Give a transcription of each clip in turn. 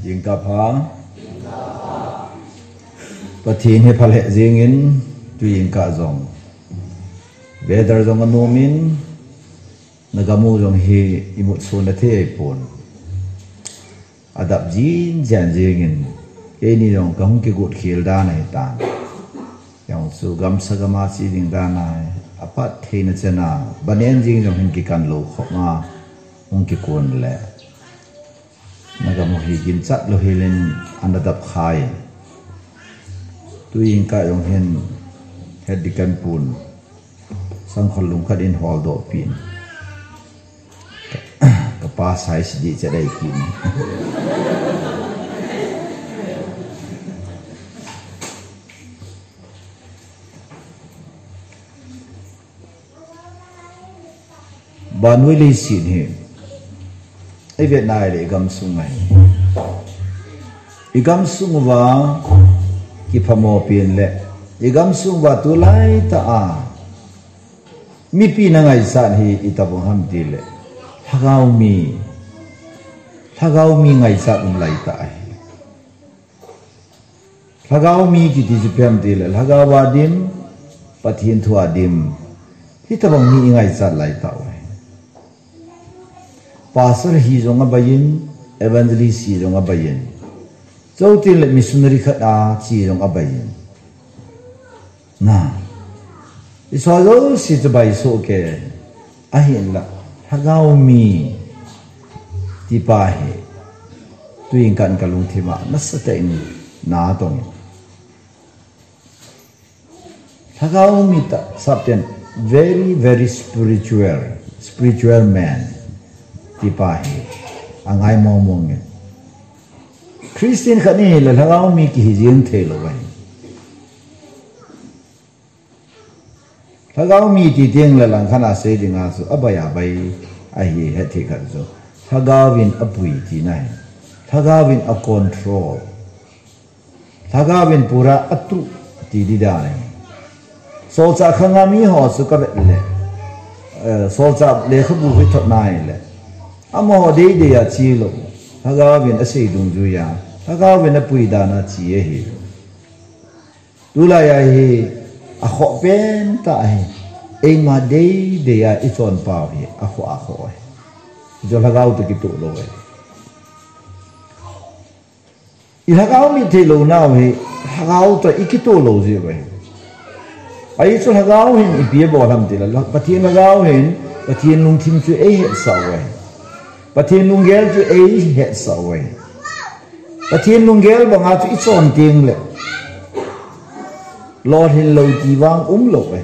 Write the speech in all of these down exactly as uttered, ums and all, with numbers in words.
ยิงกับพาปะทีนให้พะเลจิงินตุยิงกะจงเบดาร์จงอนุมินนักมูจงฮีอิมุตสุนเทไอปนอาดับจีนเจนจิงินเอนี่จงกะฮุงกิกุดขีลดานไอตานยังสุกัมสกมาสีดิงดานายอภัตเทนเจนาบันเอนจิงจงหินกิกันโลขมาฮุงกิกุนแลนักมูฮีกินจัดโลฮิลินอันดับขายตุยิงกะจงเห็นเฮ็ดดิกันปูนสังขลุงขัดอินฮอลโดปินกับป้าสายสิจะได้กินบ้านวิลิสินเฮไอเวียดนามเลยกำสุงไงอีกำสุงว่ากิพโมเปลี่ยนเลยอีกำสุงว่าตัวไล่ตามีปีนังไงสันฮีอิตาบงฮัมดีเลยถ้าเขามีถ้าเขามีไงสันอุ้มไล่ตาถ้าเขามีกิจจิเพียมดีเลยถ้าเขาวาดิมปะเทียนทัวดิมที่ตาบงมีไงสันไล่ตาภาษาฮีจงอาบยินเอวันเจลิสีจงอาบยินเจ้าที่เล็มิสุนริขัดอาจีจงอาบยินน่ะอิสวาโลสิจะไปโซเกะอาเห็นละถ้าเขามีที่ป่าเหตุยิงกันกับลุงเทมานัสเตนนาตรงถ้าเขามีตาสับเต็น very very spiritual spiritual manที่ป่าเหตุอ่างไอมองมองเงี้ยคริสเตียนคนนี้เลยถ้าเขามีกี่ยินเทโลไว้ถ้าเขามีที่เตียงเลยหลังขณะเสด็จงานสุอบายาไปไอ้เหตุที่ขัดสุถ้าเขาวินอปุยที่ไหนถ้าเขาวินอคอนโทรลถ้าเขาวินปุระอัตุที่ดีได้โซจากข้างมีหัวสุกเบลเลยโซจากเลี้ยขบุหิตนายเลยอโมหดีเดียชีโลถ้าเขาวินอสิดุงจุยาถ้าเขาวินอปุยดานาชีเอหิดูแลไอ้อะขอเป็นตาเองมาดีเดียอิจอนป่าวเหอะขออะขอจะละก้าวตุกิตุโลเออีละก้าวมีเทโลน่าเหละก้าวตัวอีกิตุโลสิเว้ยไอ้ส่วนละก้าวเห็นอีเปียบอกทำติละปะเทียนละก้าวเห็นปะเทียนลุงทิมช่วยเอเหสาวเว้ยปะเทียนลุงเกลช่วยเอเหสาวเว้ยปะเทียนลุงเกลบางอาจุอิจอนเตียงเลยรอเห็นเราจีวางอุ้มโลกไป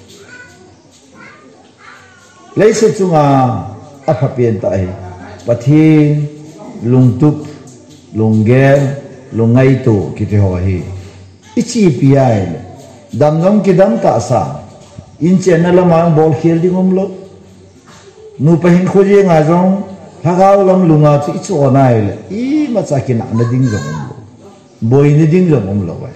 เลยสุดจุงอาอัพเปลี่ยนตายปะทีลุงตุบลุงเกลลุงไงโตกิเทหัวฮีอิชีปีไอดำน้องกิดำตาสาอินเจนนั่นละมังบอลเขียนดิ้งอุ้มโลกนูไปเห็นคุยยังไงจงถ้าเขาลำลุงอาจุอิจฉาหน่ายเลยอีมาจากกินอันดิ้งจงอุ้มโลกบอยนี่ดิ้งจงอุ้มโลกไป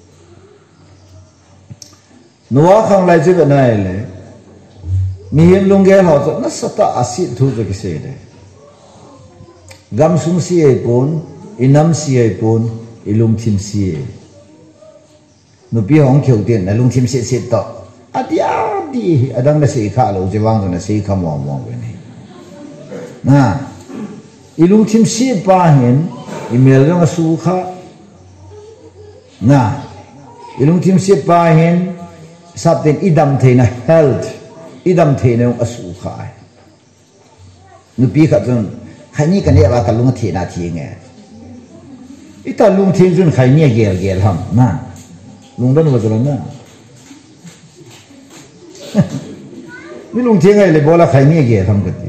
นัวข้างไรจะเป็นไงเลยมีเห็นลุงแกเขาจะนัสตาอาศิทุจะกิเสดกำสุงสีไอปนอินำสีไอปนอิลุงทิมสีนุปีห้องเขียวเตียนนะลุงทิมสีเสดต่ออาดีอาดีอดังนั่นสีข้าเราจะวางตัวนั่นสีข้ามองมองไปนี่นะอิลุงทิมสีป้าเห็นอิเมลเรื่องสุขานะอิลุงทิมสีป้าเห็นสับเต็นอิดัมเทนะ health อิดัมเทนะองอสุขายนุปีขัดจนใครนี่กันเนี่ยว่าตะลุงเทนาทีไงอิตาลุงเทจนใครเนี่ยเกลเกลทำนะลุงด้านว่าจะอะไรนะนี่ลุงเทไงเลยบอกว่าใครเนี่ยเกลทำกันที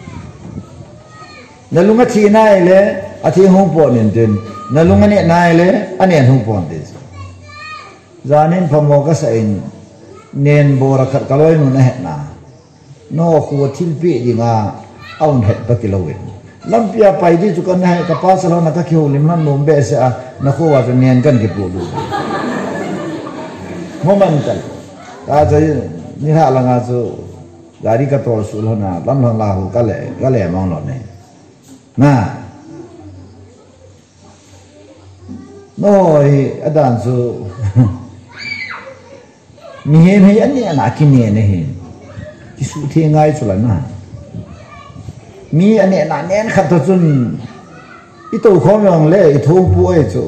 นั่นลุงก็ทีนายเลยอาทิตย์ห้องปอนเนี่ยเดินนั่นลุงก็เนี่ยนายเลยอันเนี่ยห้องปอนเดินจานินพมก็ใส่เน้นโบราณกลอยนู่นเห็นนะนอกหัวทิลปีดีงาเอาเห็ดปะกิโลเวนลำเปียไปที่จุกันให้กับป้าสลานักเขียวลิมนั่นนมเบสอะนักหัวจะเนียนกันกี่ปูดูโมเมนต์กันถ้าจะนี่ฮะลังอาจูการีกัตัวสุลนะลำลังลาหูก็เลยก็เลยมองหล่อเนี่ยนะ อ nói ở đàn số mi hen hay anh này là kinh nghiệm này hen cái sự thiên ngay cho là na mi anh này là nén khát thật chun ít tổ khó nhong lệ ít thô bụi chỗ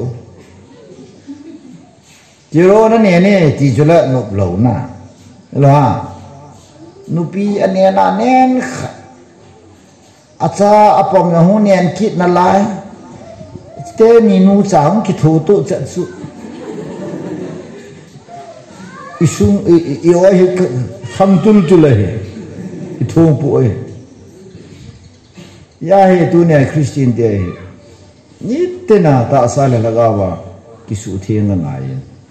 chỉ rồi nó nè nè chỉ cho là nộp lẩu na là nụ pi anh này là nén acha apom na hu nén kít na lai te mi nu chang ki thu tu cha su isung i oi hi kham tul tul he i thu pu oi ya he tu ne christian te ni te na ta sa la la ga wa ki su thieng na ngai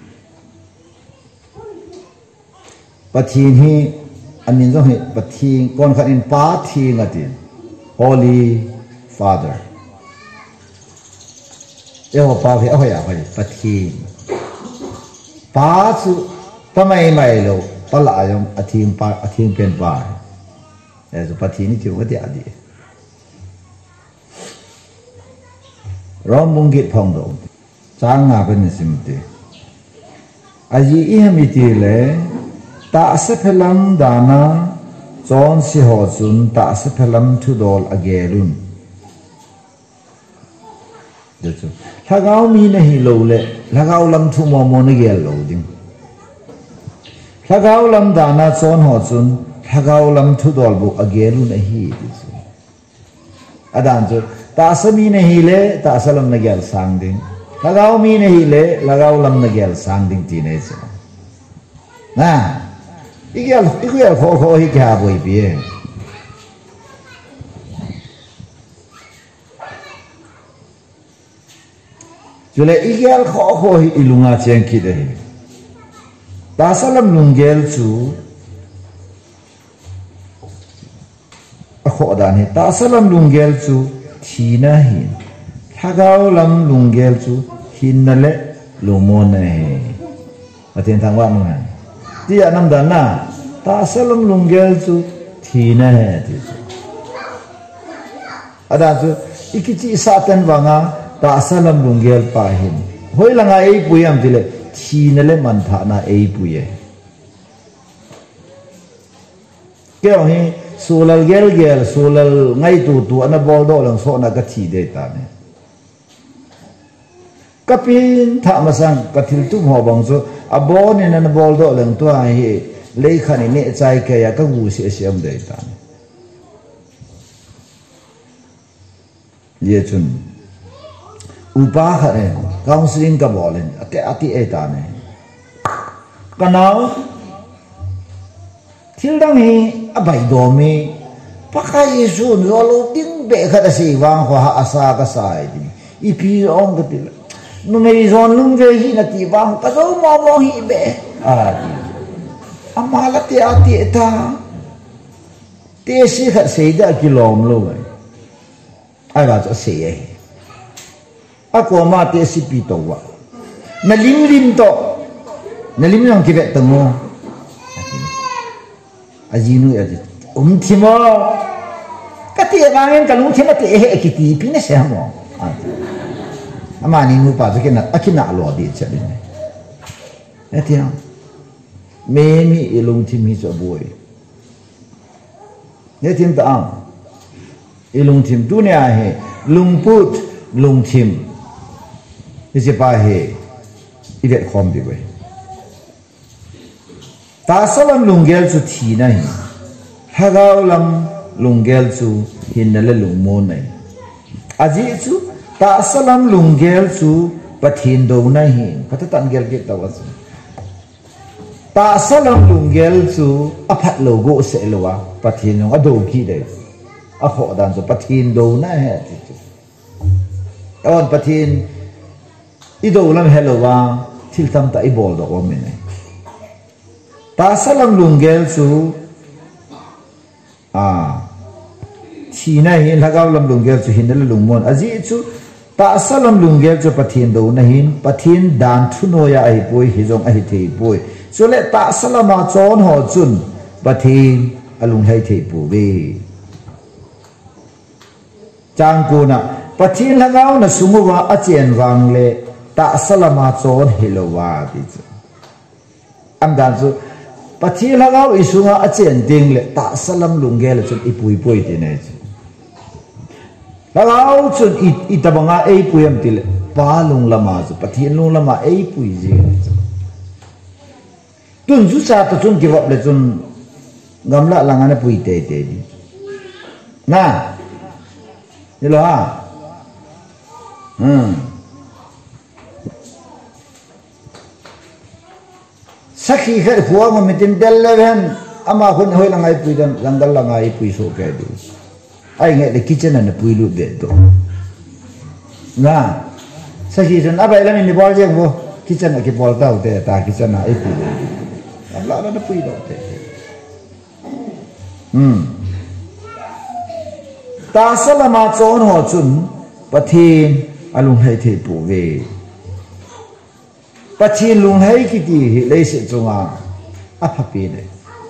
pathin hi anin zo he pathin kon khan in pa thi nga tin holy father yêu pa phải ôi à phải bắt thiên pa su pa mai mai lo pa lại yong a thiên pa a thiên pen pa để cho bắt thiên chịu cái gì đi rom mung git phong độ trang ngà bên sim te a ji i hami ti le ta se phelam dana chon si ho chun ta se phelam thu dol agelun được chưa? Lagao mi này lâu lệ, lagao lâm thu mò mò này ghé lâu đinh. Lagao lâm đana chọn họ chun, lagao lâm thu đòn bộ ghé luôn này hi. Adan chứ, ta sa mi này lệ, ta sa lâm này ghé sang đinh. Lagao mi này lệ, lagao lâm này ghé sang đinh tí này chứ. Na, ý ghé, ý ghé khó khó hi kia bồi bia. cho nên ý gel khó khó hi ilunga cheng ki de ta salam lungel chu a kho dan hi ta salam lungel chu thina hin thagao lam lungel chu hin na le lumon ne aten thang wa ma ti anam dan na ta salam lungel chu thina he ti ada chu ikichi satan wanga ta salam lungel pa hin hoi langa ei puyam tile thina le man tha na ei puye keo hi solal gel gel solal ngai tu tu ana bol do lang so na ka thi de ta ne kapin tha masang kathil tu ho bang so abon in ana bol do lang to hi lei khani ne chai ke ya ka gu si siam de ta ne ye chun upa khare counseling ka bolen ate ati eta ne kanao thil dang hi abai do mi pakai su no lo ting be khada si wang ho ha asa ka sai di ipi ong ka til no me zon lung ve hi na ti wang ka do mo mo hi be a di amala ti ati eta te si kha sei da kilom lo ai ai ba cho sei ai ako ma te si pi to wa na lim lim to na lim nang ki ve tamo ajinu ya um thimo kati bangen kalung thima te he kiti pi na se mo ama ni mu pa ke na akina lo di cha ni ne tia me mi ilung thim hi cho boy ne thim ta ang ilung thim dunia he lung put lung thim isi pa he idet khom di we ta salam lungel chu thi na hi hagao lam lungel chu hin na le lungmo nai aji chu ta salam lungel chu pathin do na hi patatan gel ge tawas ta salam lungel chu aphat logo se lowa pathin no ado ki de a kho dan chu pathin do na he on pathin ido lam hello wa thil tam ta i bol do o me ne ta salam lungel chu a thina hi lagaw lam lungel chu hin la lungmon aji chu ta salam lungel chu pathin do na hin pathin dan thuno ya ai poi hi jong ai thei poi so le ta salama chon ho chun pathin alung hai thei pu be chang ko na pathin lagaw na sumuwa achen wang le ta salama chon hilowa ti chu am dan chu pathi lagau isunga achen ding le ta salam lungel chu ipui pui ti ne chu lagau chu itabanga ei puyam ti le pa lung lama chu pathi lung lama ei pui ji tun ju sa ta chun give up le chun gamla langana pui te te di na ni lo ha hmm sakhi khat khuwa ma mitin del leven ama khun hoi langai pui dan langal langai pui so ke du ai nge the kitchen and pui lu de to na sakhi jan abai la ni bol jeng bo kitchen ke bol tau te ta kitchen na ai pui la la na pui do te hmm ta salama chon ho chun pathin alung hai the pu ve pathin lung hai ki ti le se chunga a phapi ne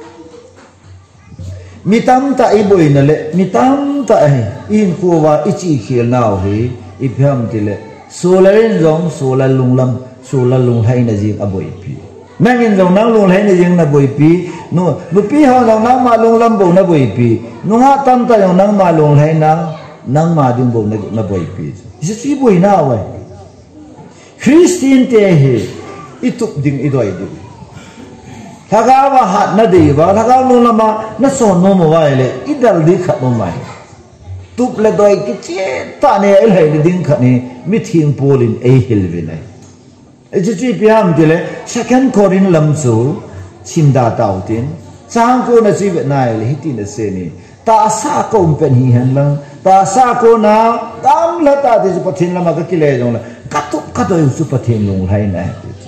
mitam ta i boi na le mitam ta ai in ko wa ichi khel naw hi i pham ti le solarin jong solal lung lam solal lung hai na ji a boi pi nang in jong nang lung hai na jing na boi pi no lu pi ho jong nang ma lung lam bo na boi pi nu nga tam ta jong nang ma lung hai nang nang ma ding bo na na boi pi isi chi boi na wa Christian te he itup ding idoi di thagawa hat na de ba thagaw lung lama na so no mo wa le idal di khat mo mai tup le doi ki che ta ne el hai ding khat ni mi thing polin e hil vi nai e chi chi piam de le second corin lam chu chimda tau tin chang ko na chi ve nai le hiti na se ni ta sa ko pen hi han lang ta sa ko na tam la ta de pathin lama ka ki le jong la ka tup ka doi su pathin lung hai na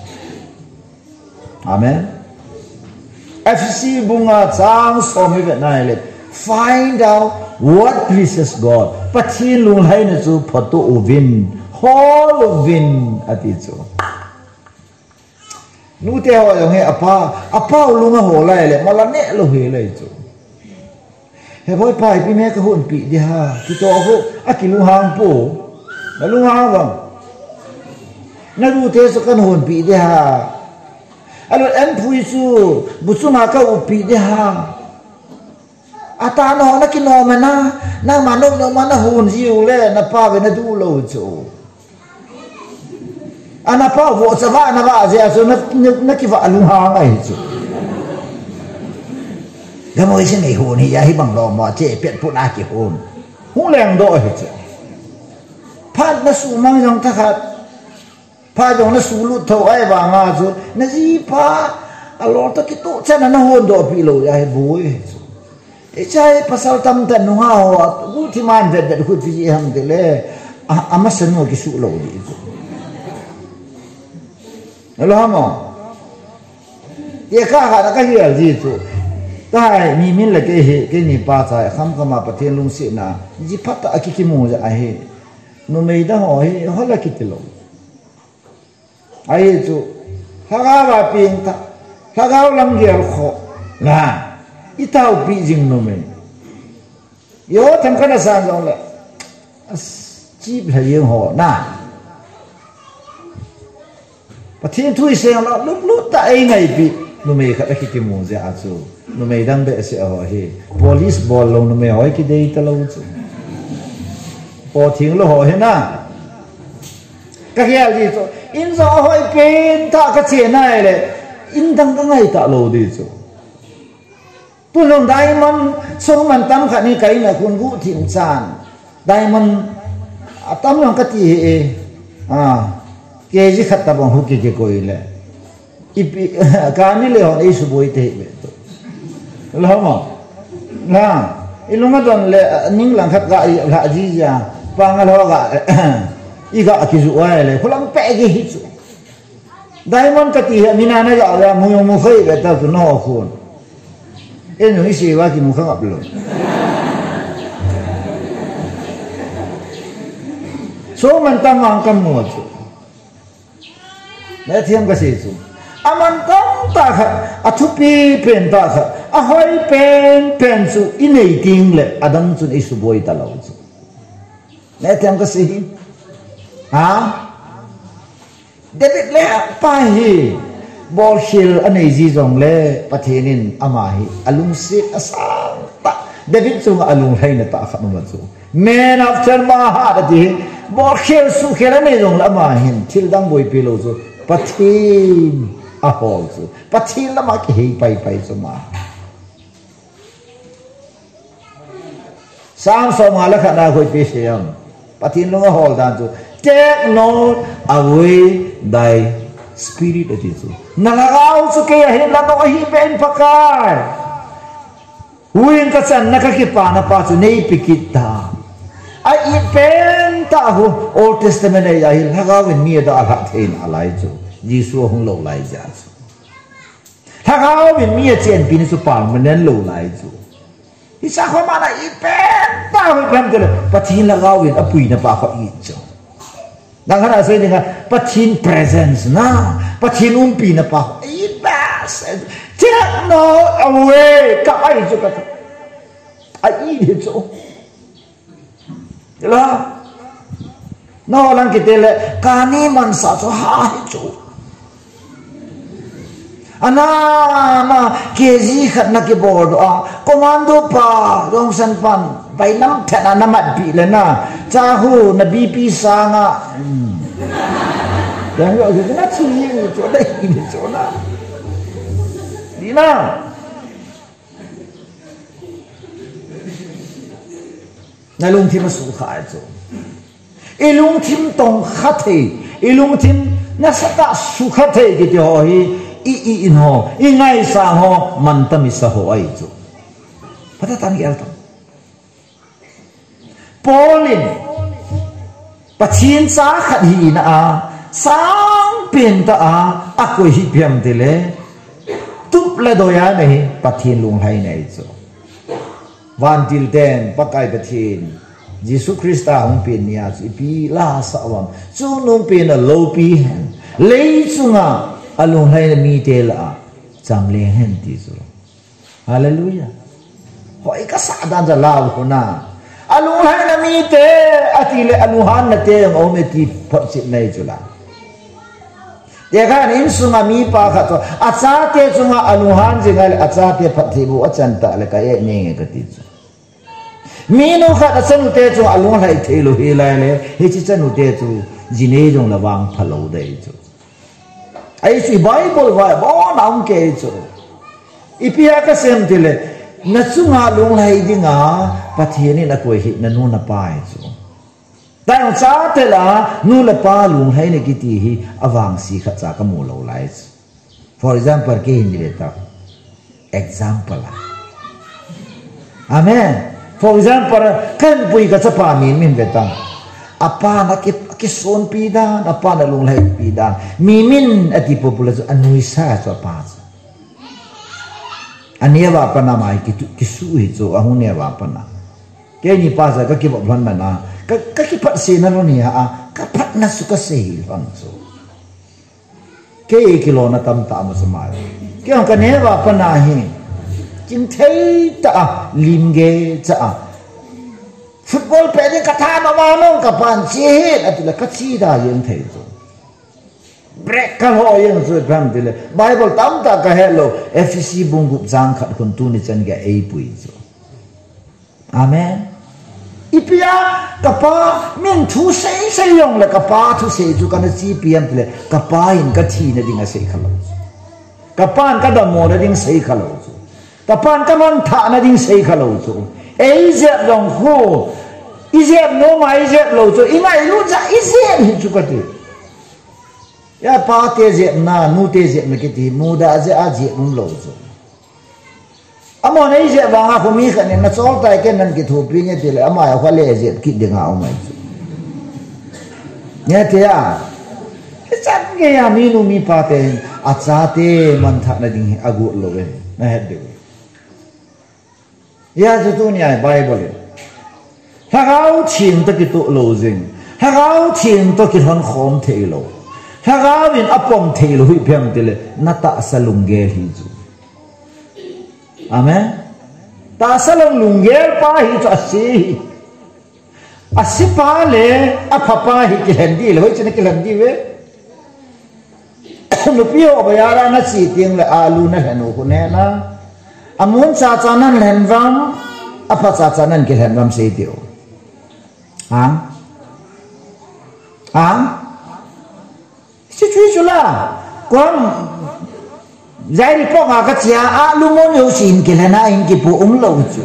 amen F C bunga chang somi ve nai le find out what pleases God pathin lung hai na chu photo ovin whole ovin ati chu nu te ho yong he apa apa lunga ho lai le mala ne lo he lai chu he boy pai pi me ka hun pi di ha ki to ho akilu hang po na lu hang ba na lu te so kan hun pi di ha alo en pui su bu su ma ka u pi di ha ata no na ki no ma na na ma no no ma na hun jiu le na pa ve na du lo chu ana pa vo cha ba na ba ja so na na ki va lu hang ai chu ga mo ise nei hun hi ya hi bang lo mo che pet pu na ki hun hu leng do hi chu phat na su mang jong ta khat pha jong na su lu tho ai ba nga chu na ji pa a lo ta ki tu cha na na hun do pi lo ya hi bui chu e chai pasal tam tan nu ha ho gu thi man vet vet khu ti ham de le ama san mo ki su lo di chu lo ha mo ye ka ha ka hi al ji chu tai mi min la ke he ke ni pa cha kham ka ma pathen lung si na ji phat a ki ki mo ja a he no mei da ho he ho la ki ti lo ai chu ha ga ba ping ta ha ga lam ge kho la i tau pi jing no me yo tham ka na sa jong la chi bla yeng ho na pathen thui se la lu lu ta ai ngai pi no me kha ki ki mo ja a chu no me dang be se ho he police ball lo no me hoi ki dei ta lo chu po thing lo ho he na ka ya ji chu in zo hoi pen ta ka che nai le in dang ka ngai ta lo di chu tu long diamond song man tam kha ni kai na kun gu thim chan diamond atam long ka ti e a ke ji khat ta bang hu ki ke koi le ipi ka ni le ho ei su boi te be to lo mo na ilunga don le ning lang khat ga ga ji ja pa nga lo ga i ga ki zu ai le khulang pe gi hi chu diamond ka ti ha mina na ja ya mu yo mu khoi be ta tu no khun en no isi wa ki mu khang ap lo so man tam ang kam mo chu le thiam ka si chu aman tam ta kha athu pi pen ta kha a hoi pen pen chu inei ting le adam chu ei su boi ta lo chu le thiam ka si ha David le pa hi bol hil anei ji jong le pathenin ama hi alung se asang ta David chung alung hai na ta khat ma chu man after my heart di bol hil su khel anei jong la ma hin thil dang boi pe lo chu pathin a hol chu pathin la ma ki hei pai pai chu ma sang so ma la khat na khoi pe se yam pathin lo nga hol dan chu take note away thy spirit at itu. Nalagaw sa kaya hinla no kahiben pakay. Huwin ka san nakakipa na pa sa naipikita. Ay ipen taho Old Testament ay ahil hagawin niya da alhatin alay jo. Jisu hong low lay dyan jo. Hagawin niya chen piniso palmanen low lay jo. Isa ko mana ipen taho ipen tala pati lagawin apuy na pa ako ito. Nang hana sa nga patin presence na patin umpi na pa ibas take no away ka ay jo ka ay ito ila no lang kitele kani man sa so ha ito ana ma kezi khat na ki board a komando pa dong san pan bai nam thana namat bi le na cha hu na bi pi sa nga dan yo ke na chi ni cho dai ni cho na di na na lung thim su kha cho ilung thim tong kha the ilung thim na sa ta su kha the ki ho hi i i in ho i ngai sa ho man ta mi sa ho ai chu pata tan ki alta polin pachin sa khat hi na a sang pin ta a a ko hi piam de le tup la do ya nei pathin lung hai nei chu van til den pakai pathin Jesus Christa hong pin nia chu pi la sa wam chu nung pin a lo pi hen lei chu nga alung hai na mi te la cham le hen ti chu hallelujah hoi ka sa dan za law ko na alung hai na mi te atile aluhan na te ngo me ti phot chit nei chu la de khan in sunga mi pa kha to acha te chunga aluhan jingal acha te phat thi bu achan ta le ka e ne nge ka ti chu mi no kha ta chanu te chu alung hai the lo he lai le he chi chanu te chu jine jong la wang phalo dei chu ai si bible va bo naung ke chu ipia ka sem tile na chunga lung lai dinga pathiani na koi hi na nu na pai chu dai cha te la nu la pa lung hai ne ki ti hi awang si kha cha ka mu lo lai for example ke ni le ta example amen for example kan pui ka cha pa min min ve ta apa na ki ki son pi da apa na lung lai pi da mi min ati population anui sa cha pa ania wa pa na mai ki ki su hi cho a hu ne wa pa na ke ni pa sa ka ki bo blan na ka ka ki pat se na no ni a ka pat na su ka se fan so ke ki lo na tam ta ma sa mai ke ka ne wa pa na hi jin thei ta lim ge cha football pe ni ka tha ma ma no ka pan chi he ati la ka chi da yen thei so break ka ho yen so bam dile bible tam ta ka hello F C bungup jang khat kun tu ni chan ga ei pui so amen ipia kapa min thu sei sei yong la kapa thu sei chu kana chi piam tle kapa in ka thi na dinga sei khalo kapan ka da mo na ding sei khalo chu kapan ka man tha na ding sei khalo chu ei je dong hu i je no mai je lo chu i ngai lu cha i je hi chu ka ti ya pa te je na nu te je me ki ti mu da je a je mun lo chu amo nei je ba nga khumi khan na chol tai ken nan ki thu pi nge ti le ama ya khale je ki de nga o mai chu nya te ya chat nge ya mi nu mi pa te a cha te man tha na ding agu lo ve na het de ya chu tu ni ai bible ha gao chin ta ki tu lo jing ha gao chin to ki hon khom the lo ha gao bin apom the lo hi phem te le na ta salung ge hi chu amen ta salung lungel pa hi chu asi asi pa le a papa hi ki handi le hoi chen ki handi we nu pio ba ya ra na chi ting le alu na hanu ku ne na amun cha cha nan len ram apa cha cha nan ke len ram se dio ang ang chi chui chu la quang giải đi po nga ka chia alu mon yo sin ke len na in ki pu um lo chu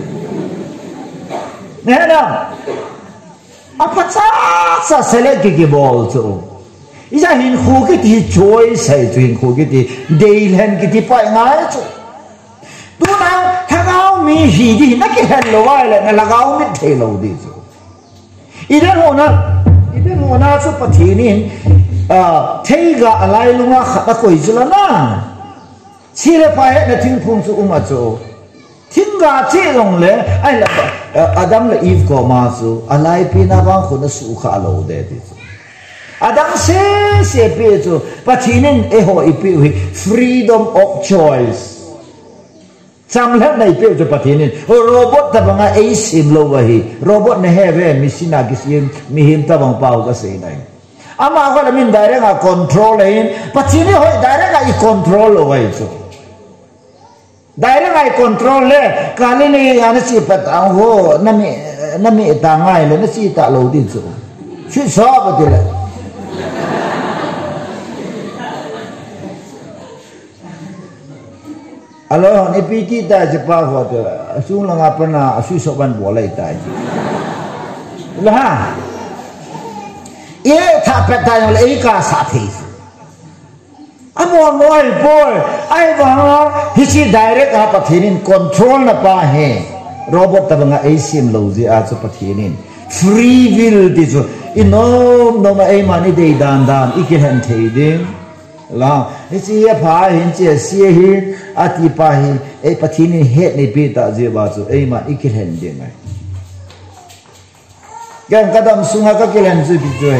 ne na apa cha cha se le ki ki bol chu isa hin khu cái gì choice hay chuyện khu cái gì day hen cái gì phải ngay chứ tu nào thằng áo mi gì đi nó cái hen lâu ai lại là áo mi thế lâu đi chứ idan hồ na idan hồ na chút bát thiên nín à thấy gà lại luôn á khát coi chứ là na chỉ là phải là thiên phong số mà chứ thiên gà chỉ lòng lẽ ai là Adam là Eve có mà chứ alai pina bang khu nó sưu khá lâu đấy chứ Adam se se pe chu pathinin e ho i pe hi freedom of choice cham la nei pe chu pathinin robot ta banga e sim lo wa hi robot ne he ve misina ki sim mi him ta bang pau ka se nai ama ko la min direct a control in pathini ho direct a i control lo wa chu direct a control le kali ni ana si pat ho na mi na mi ta ngai le na si ta lo di chu chi so ba de le alo ni piti ta je pa ho to su la nga pa na su so ban bo lai ta ji la ha ye tha pa ta yo le ka sa thi amo noi boy ai ba hi chi direct ha pa thinin control na pa he robot ta nga ai sim lo ji a chu pa thinin free will di chu inom no ma ai mani dei dan dan ikin han thei ding la isi ya pha hin che sie hin ati pa hin e pathini het ni pe ta je ba chu ei ma ikil hen de ngai gan kadam sunga ka kilen zu bi joy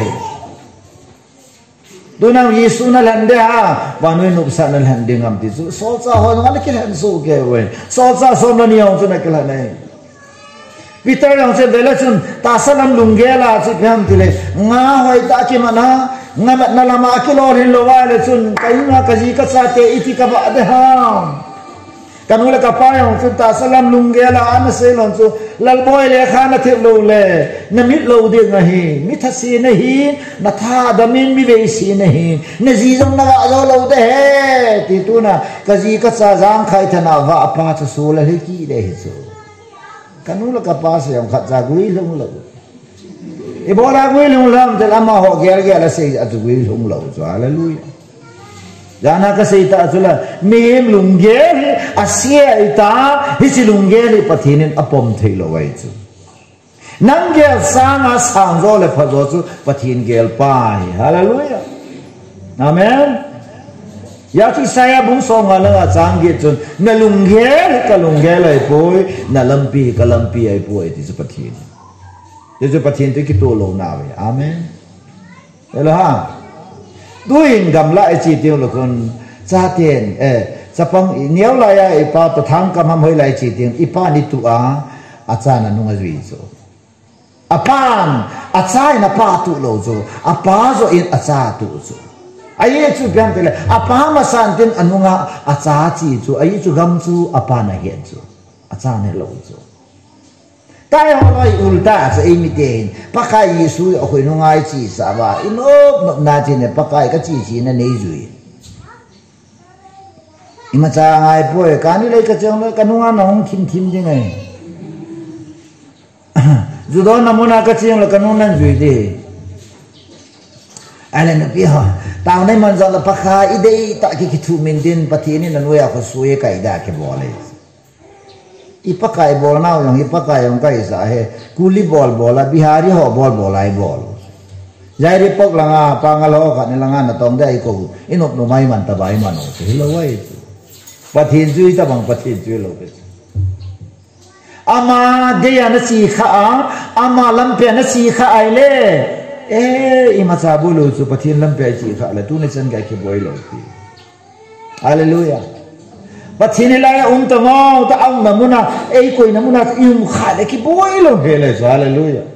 dunang yesu na lande ha wanoi nup sa na lande ngam ti chu so cha ho ngam kilen su ke we so cha so na ni ong chu na kilan nei Peter yang se bela chun ta salam lungela chu pham ti le nga hoi ta ki mana ngamat na lama kilor hin lo wa le chun kai nga ka ji ka sa te iti ka ba de ha kanula ka pa yang chun ta salam lungela an se lon chu lal boy le kha na the lo le na mit lo de nga hi mi tha si na hi na tha da min mi ve si na hi na ji jong na ga lo lo de he ti tu na ka ji ka sa jang khai thana wa pa chu su le hi ki de hi chu kanula ka pa se yang khat ja gui long lo Ibola gui lung lam te lama ho ger ger la sei atu gui lung lo cho hallelujah jana ka sei ta chula mem lung ger asia ita hi si lung ger pathinin apom thei lo wai chu nang ger sang a sang zo le phazo chu pathin gel pa hallelujah amen ya ti saya bung so nga la chang ge chun na lung ger ka lung ger lai poi na lampi ka lampi ai poi ti chu pathin Yesus pathin tu kita lo na we amen hello ha duin gamla e chi tiang lo kon cha tien eh sapang niau la ya e pa pathang kam ham hoi lai chi tiang ipa ni tu a acha na nunga zui zo apan acha na pa tu lo zo apa zo in acha tu zo ai chu biang tele apa ma san tin anunga acha chi chu ai chu gam chu apa na hian chu acha ne lo zo tai ho loi ulta sa imitin pakai yesu a khoi nungai chi sa ba inop nop na chi ne pakai ka chi chi na nei zui ima cha ngai poi ka ni lai ka chang la kanunga na hong thim thim je ngai judo na mona ka chang la kanung nan zui de ala na pi ha taw nei man za la pakai idei ta ki ki thu min din pathini na nuya ko suye kai da ke bole ipakai bol na yang ipakai yang kai sa he kuli bol bola bihari ho bol bolai bol jai ri pok langa pangalo ka ni langa na tong dai ko inop no mai man ta bai man o se lo wai pathin zui ta bang pathin zui lo be ama de ya na si kha ama lam pe na si kha ai le e ima cha bu lo chu pathin lam pe chi kha la tu ne chen ga ke boi lo ti hallelujah Pathini la um ta mau ta ang namuna ei koi namuna im kha le ki boi lo hele hallelujah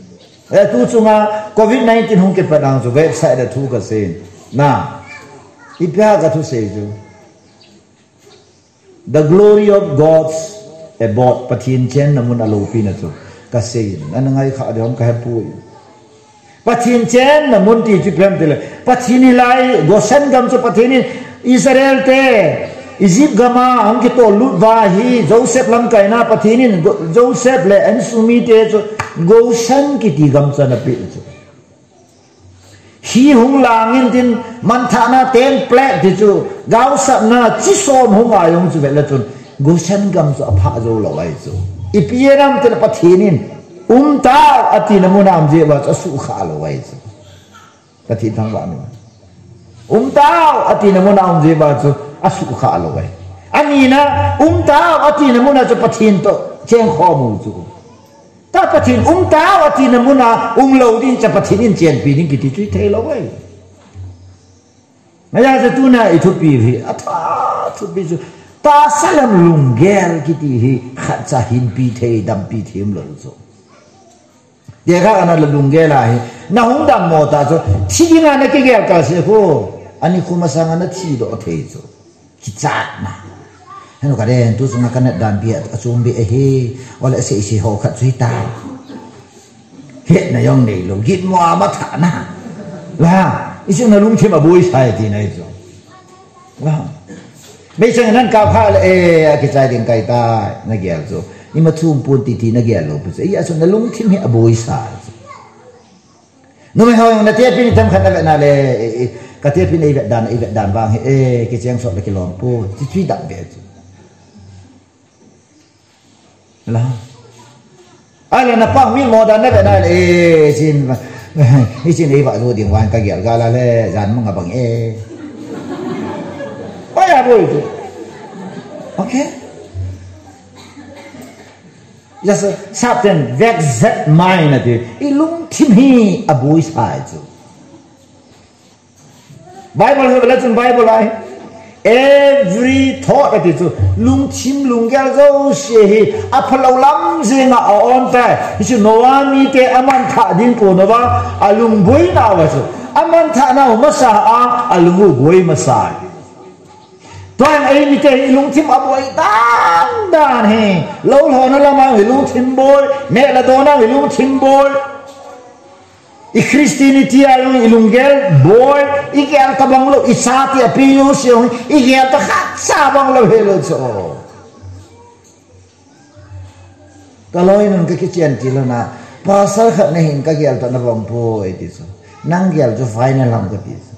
e tu chunga covid nineteen hung ke padang so website da thu ka sen na Ipya ka thu say jo. The glory of God's about pathin chen namun alopi na jo. Kasi ano ngay ka adham kahapu. Pathin chen namun ti chipem tele. Pathin ilai Goshen gam jo pathin Israel te. Egypt gama ang kito lut vahi Joseph lam kaina pathinin Joseph le an sumi te jo Goshen kiti gam cha na pi jo. Hi hung langin tin manthana ten plek ti chu gau sap na chi som hung ayong chu vela chun Goshen gam chu apha jo lawai chu ipieram tin pathinin umta ati namuna am je ba su kha lawai chu pathin thang ba ni umta ati namuna am je ba chu asu kha lawai ani na umta ati namuna chu pathin to cheng kho mu chu ta pathin umta ati namuna umlo din cha pathinin chen pi din kiti chui thei lawai maya cha tu na ithu pi hi atha thu bi chu ta salam lungel kiti hi khat cha hin pi thei dam pi them lo chu ye kha ana lungel la hi na hung dam mo ta chu thi nga na ke ge ka se ko ani khuma sang na thi do thei chu ki chat na heno ka den tu sunga kan dan bi achum bi he wala se se ho khat chui ta he na yong nei lo git mo ma tha na la isu na lung thim a boi sai ti nai chu la me chang nan ka pha le e ki chai ding kai ta na gel chu ni ma chum pun ti ti na gel lo pu se ya su na lung thim he a boi sai no me ho na te pin tam khan na na le ka te pin e dan e dan wang he e ki chang so le ki lom pu chi chui dam be chu là ai là nạp bằng miếng mò đan đấy vậy này ê xin hi xin ấy vợ rồi điện thoại cái kiểu gà là le dàn mong ngập bằng e ôi à bôi chứ ok just something that that mind là gì ilung tim hi à bôi sai chứ Bible hay là trong Bible này every thought that is lung chim lung gal zo she apalo lam zinga on ta isu noami te aman tha din ko no ba alung boi na wa so aman tha na ma sa a alung boi ma sa toan ai ni te lung chim aboi dan dan he lo lo na la ma lung chim boi me la do na lung chim boi I Christianity ayong ilunggel boy igel tabang lo isati apiyos yung igel ta sabang lo helo so kaloy nun kakicien tilo na pasal khat na hin kagel ta na bang boy diso nang gel jo final ham ka diso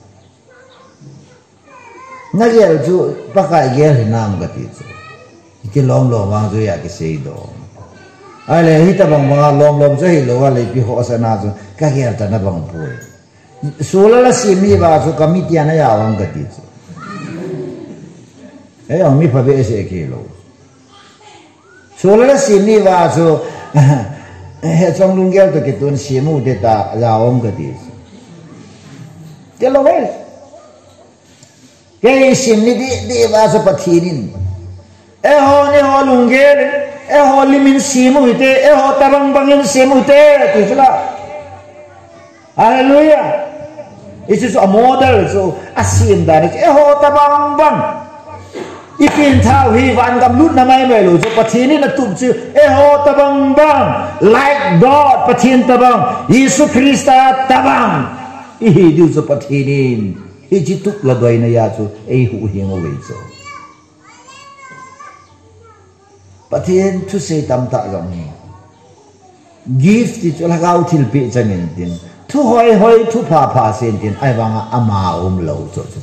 nagel jo pakai gel nam ka diso iki lom lo wang jo ya ki sei do ale hita bang mga lom lom jo hi lo wala pi ho sa na jo kagel ta na bang boy sula la simi ba so kamitia na ya wang ka diso eh ang mi pa be se kilo sula la simi ba so eh trong lung gel to ke tun simu de ta ya wang ka diso ke lo vel ke sim ni di di ba so pathinin eh ho ni ho lung gel eh ho limin simu ite eh ho tabang bangin simu te ti sula hallelujah it is a model so asim da ni eh ho tabang bang ipin thau hi van gam lut na mai mai lo so pathini na tum chu eh ho tabang bang like God pathin tabang Yesu Krista tabang i hi du so pathinin hi chi tuk la doi na ya chu ei hu hing o wei so pathin thu se tam ta jong ni gift ti chu la gau thil pe changin tin thu hoi hoi thu pha pha sen tin ai wanga ama um lo cho cho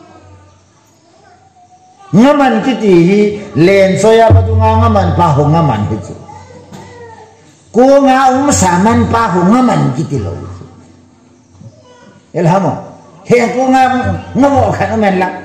ngaman ki ti hi len so ya ba tu nga ngaman pa ho ngaman hi chu ko nga um sa man pa ho ngaman ki ti lo el hamo he ko nga ngamo khan men la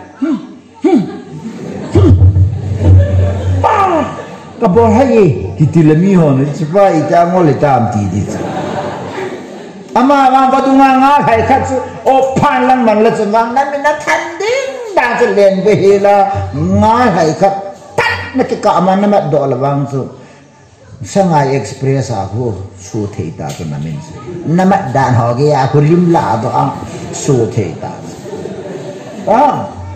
ka bo hai ki ti le mi ho ni chi pa i ta ngo le tam ti di ama wang ba tu nga nga khai khat chu o phan lang man la chu wang nan min na than ding da chu len be he la nga khai khat tat na ki ka man na ma do la wang chu sangai express a ko su thei ta chu na min chu na ma dan ho ge a ko lim la do ang su thei ta ah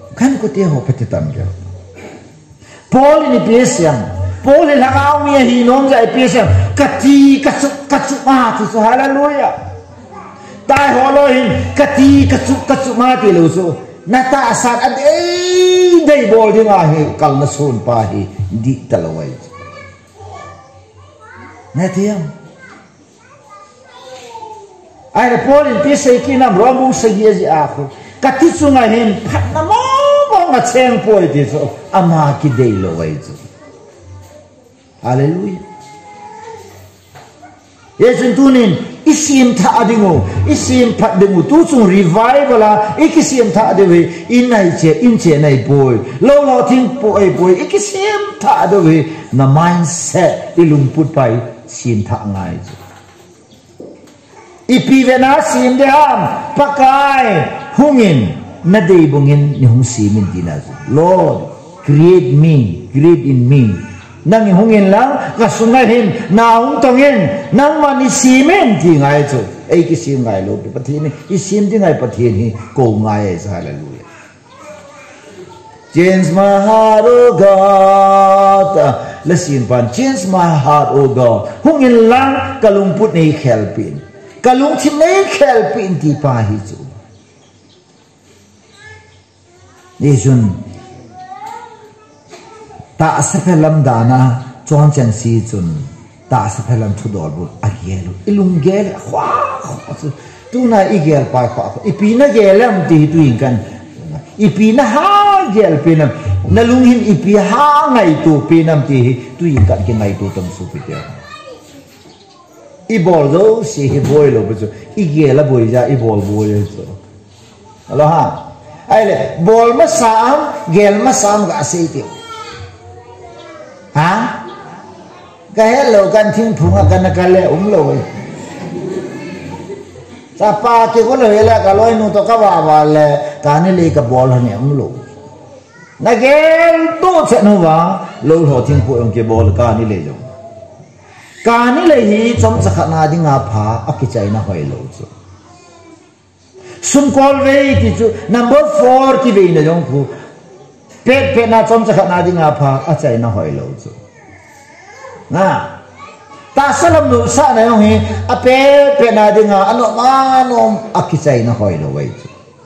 kan ko te ho pati tam ge Paul ni pesiam Paul ni lagao mi hi nom jai pesiam kati kachu kachu ma tu so hallelujah tai ho lo hin kati kachu kachu ma ti lo so na ta asat ad ei dei bol ding a hi kal na sun pa hi di talawai na tiam ai Paul in pisai kinam romu sagi ji a khu kati chunga hin phat na mo mo nga cheng poi ti so ama ki dei lo wai chu hallelujah yesun tunin isim tha adingo isim phat dingu tu chung revival la ikisim tha adewe inai che in che nai poi lo lo thing poi poi ikisim tha adewe na mindset ilung put pai sim tha ngai chu ipi vena sim de ham pakai hungin na dei bungin ni hung simin dinazu Lord create me create in me nang hungin lang kasungai him na hung tongin nang mani simin ti ngai chu ei ki sim ngai lo pathi ni i sim ti ngai pathi ni ko ngai ai hallelujah change my heart oh God listen pan change my heart oh God hungin lang kalung put nei helpin kalung chim nei helpin ti pa hi chu Yesun ta asaphelam dana chon chang si chun ta asaphelam thudol bu agelu ilung gel khwa tu na igel pa khwa ipina gelam ti tu inkan ipina ha gel pinam nalung hin ipi ha ngai tu pinam ti tu inkan ki ngai tu tam su pite ibol do si hi boy lo bu igela boy ja ibol boy so alo ha ai le bol ma sam gel ma sam ga sei ti ha ga hello kan thing phunga kan ka le um lo sa pa ke ko le la ka loi nu to ka ba ba le ka ni le ka bol ha ne um lo na gel to che nu ba lo ho thing pu ong ke bol ka ni le jo ka ni le hi chom cha kha na ding a pha a ki chai na hoi lo chu sum kol ve ki chu number four ki ve na jong khu pet pet na chom cha na ding a pha a chai na hoi lo chu na ta salam nu sa na yong hi a pet pet na ding a ano ma no a ki chai na hoi lo wai chu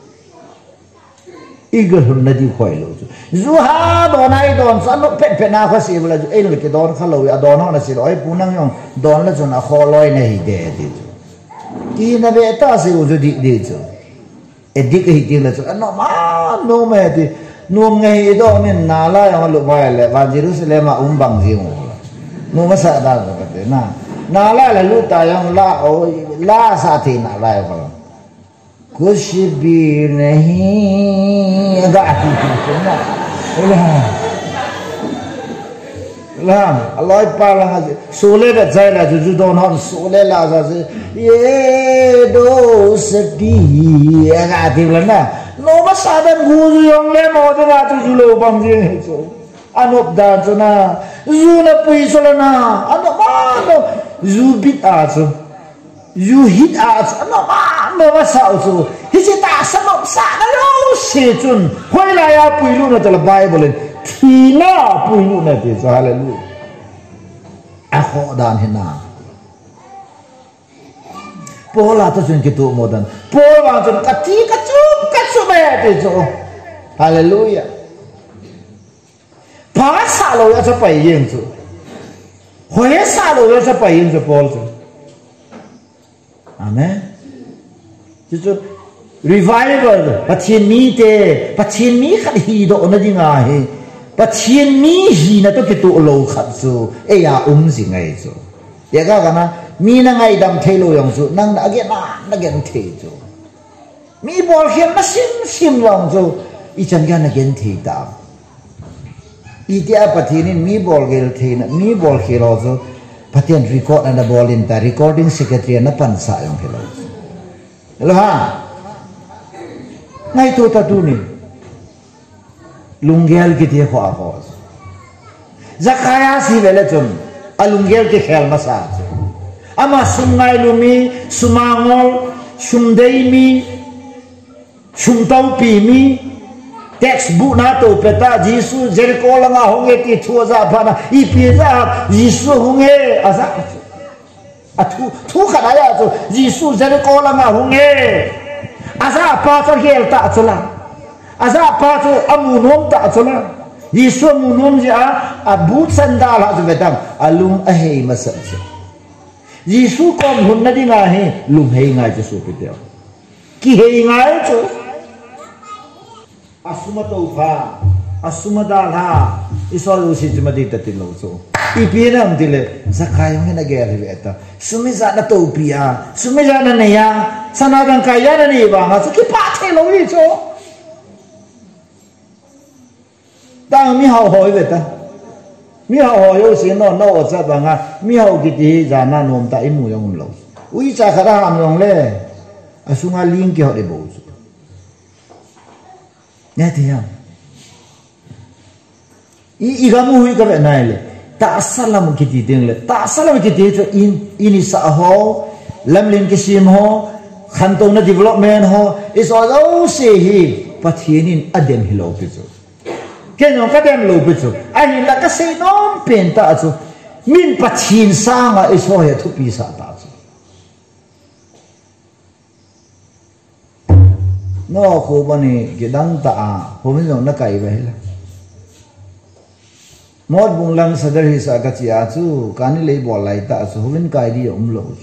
igel hun na di hoi lo chu zu ha do nai don sa no pet pet na kha si bula ju ei lo ke don kha lo ya don ho na si oi punang yong don la chu na kho loi na hi de ti chu ki na ve ta se u ju di di chu edik hi ti la chu no ma no me ti no ngai do men na la ya lu mai le ba Jerusalem a um bang ji ngo no ma sa da ka te na na la la lu ta yang la o la sa thi na la ya ba kuch bhi nahi ga ti na la la Allah pa la sole ba zai la ju ju don hon sole la za se ye do sati ga ti la na no ba sa dan gu ju yong le mo de la tu ju lo bang ji so anop da chu na zu na pui so la na ano ma no zu bit a chu zu hit a chu ano ma no ba sa chu hi chi ta sa no sa na lo se chun hoi la ya pui lu na ta Bible thi na pui lu na ti so hallelujah a ho dan he na Pola to chun ki tu modan Pola chun ka ti ka chu ka chu me ti chu hallelujah pa sa lo ya cha pai yin chu hoi sa lo ya cha pai yin chu Paul chu amen chu chu revival pathin mi te pathin mi khat hi do na dinga he pathin mi hi na to ki tu lo khat chu e ya um si ngai chu ya ga ga na mi na ngai dam thei lo yong chu nang na ge na na gen thei chu mi bol khem ma sim sim long chu i chan ga na gen thei ta i dia pathin mi bol gel thei na mi bol khi ro chu pathian record and the ball in the recording secretary na pan sa yong hello hello ha ngai to ta tu ni lunggel ki ti kho kho zakaya si vele chun alunggel ki khel ma sa ama sungai lumi sumangol sumdei mi sumtau pi mi textbook na to peta Jisu Jericho langa honge ti thua za phana I pi za Jisu honge asa athu thu khana ya to Jisu Jericho langa honge asa pa to hel ta chola asa pa to amunom ta chola Jisu amunom ja abut sandal ha betang alung ahei masat Jisu kom hun na dinga he lum hei ngai chu su piteo ki hei ngai chu asuma to pha asuma dal ha isol usi jmadi tatin lo so ipina am dile zakai me na ge ri eta sumi za na to pia sumi za na ne ya sana dang kai ya na ni ba nga su ki pa the lo ni cho dang mi hao hoi beta mi hao hoi yo sin no no o za ba nga mi hao ki ti za na nom ta imu yong lo ui cha khara am yong le asunga ling ki ho de bo nghe thấy không? I I kamu hui cái này là ta salam cái gì tiếng là ta salam cái gì cho in in xã hội làm lên cái sim ho khăn tông na development ho is all those hi phát hiện in adem hello bây giờ cái nhóm cái adem hello bây giờ anh là cái xây nom pen ta cho min phát hiện sang à is all thu pi sa ta nó khổ bao nhiêu cái đăng tạ hôm nay nó cày vậy là một bung lăng sa đời sa cái gì à chú cái này lấy bỏ lại tạ chú hôm nay cày đi ông lỗ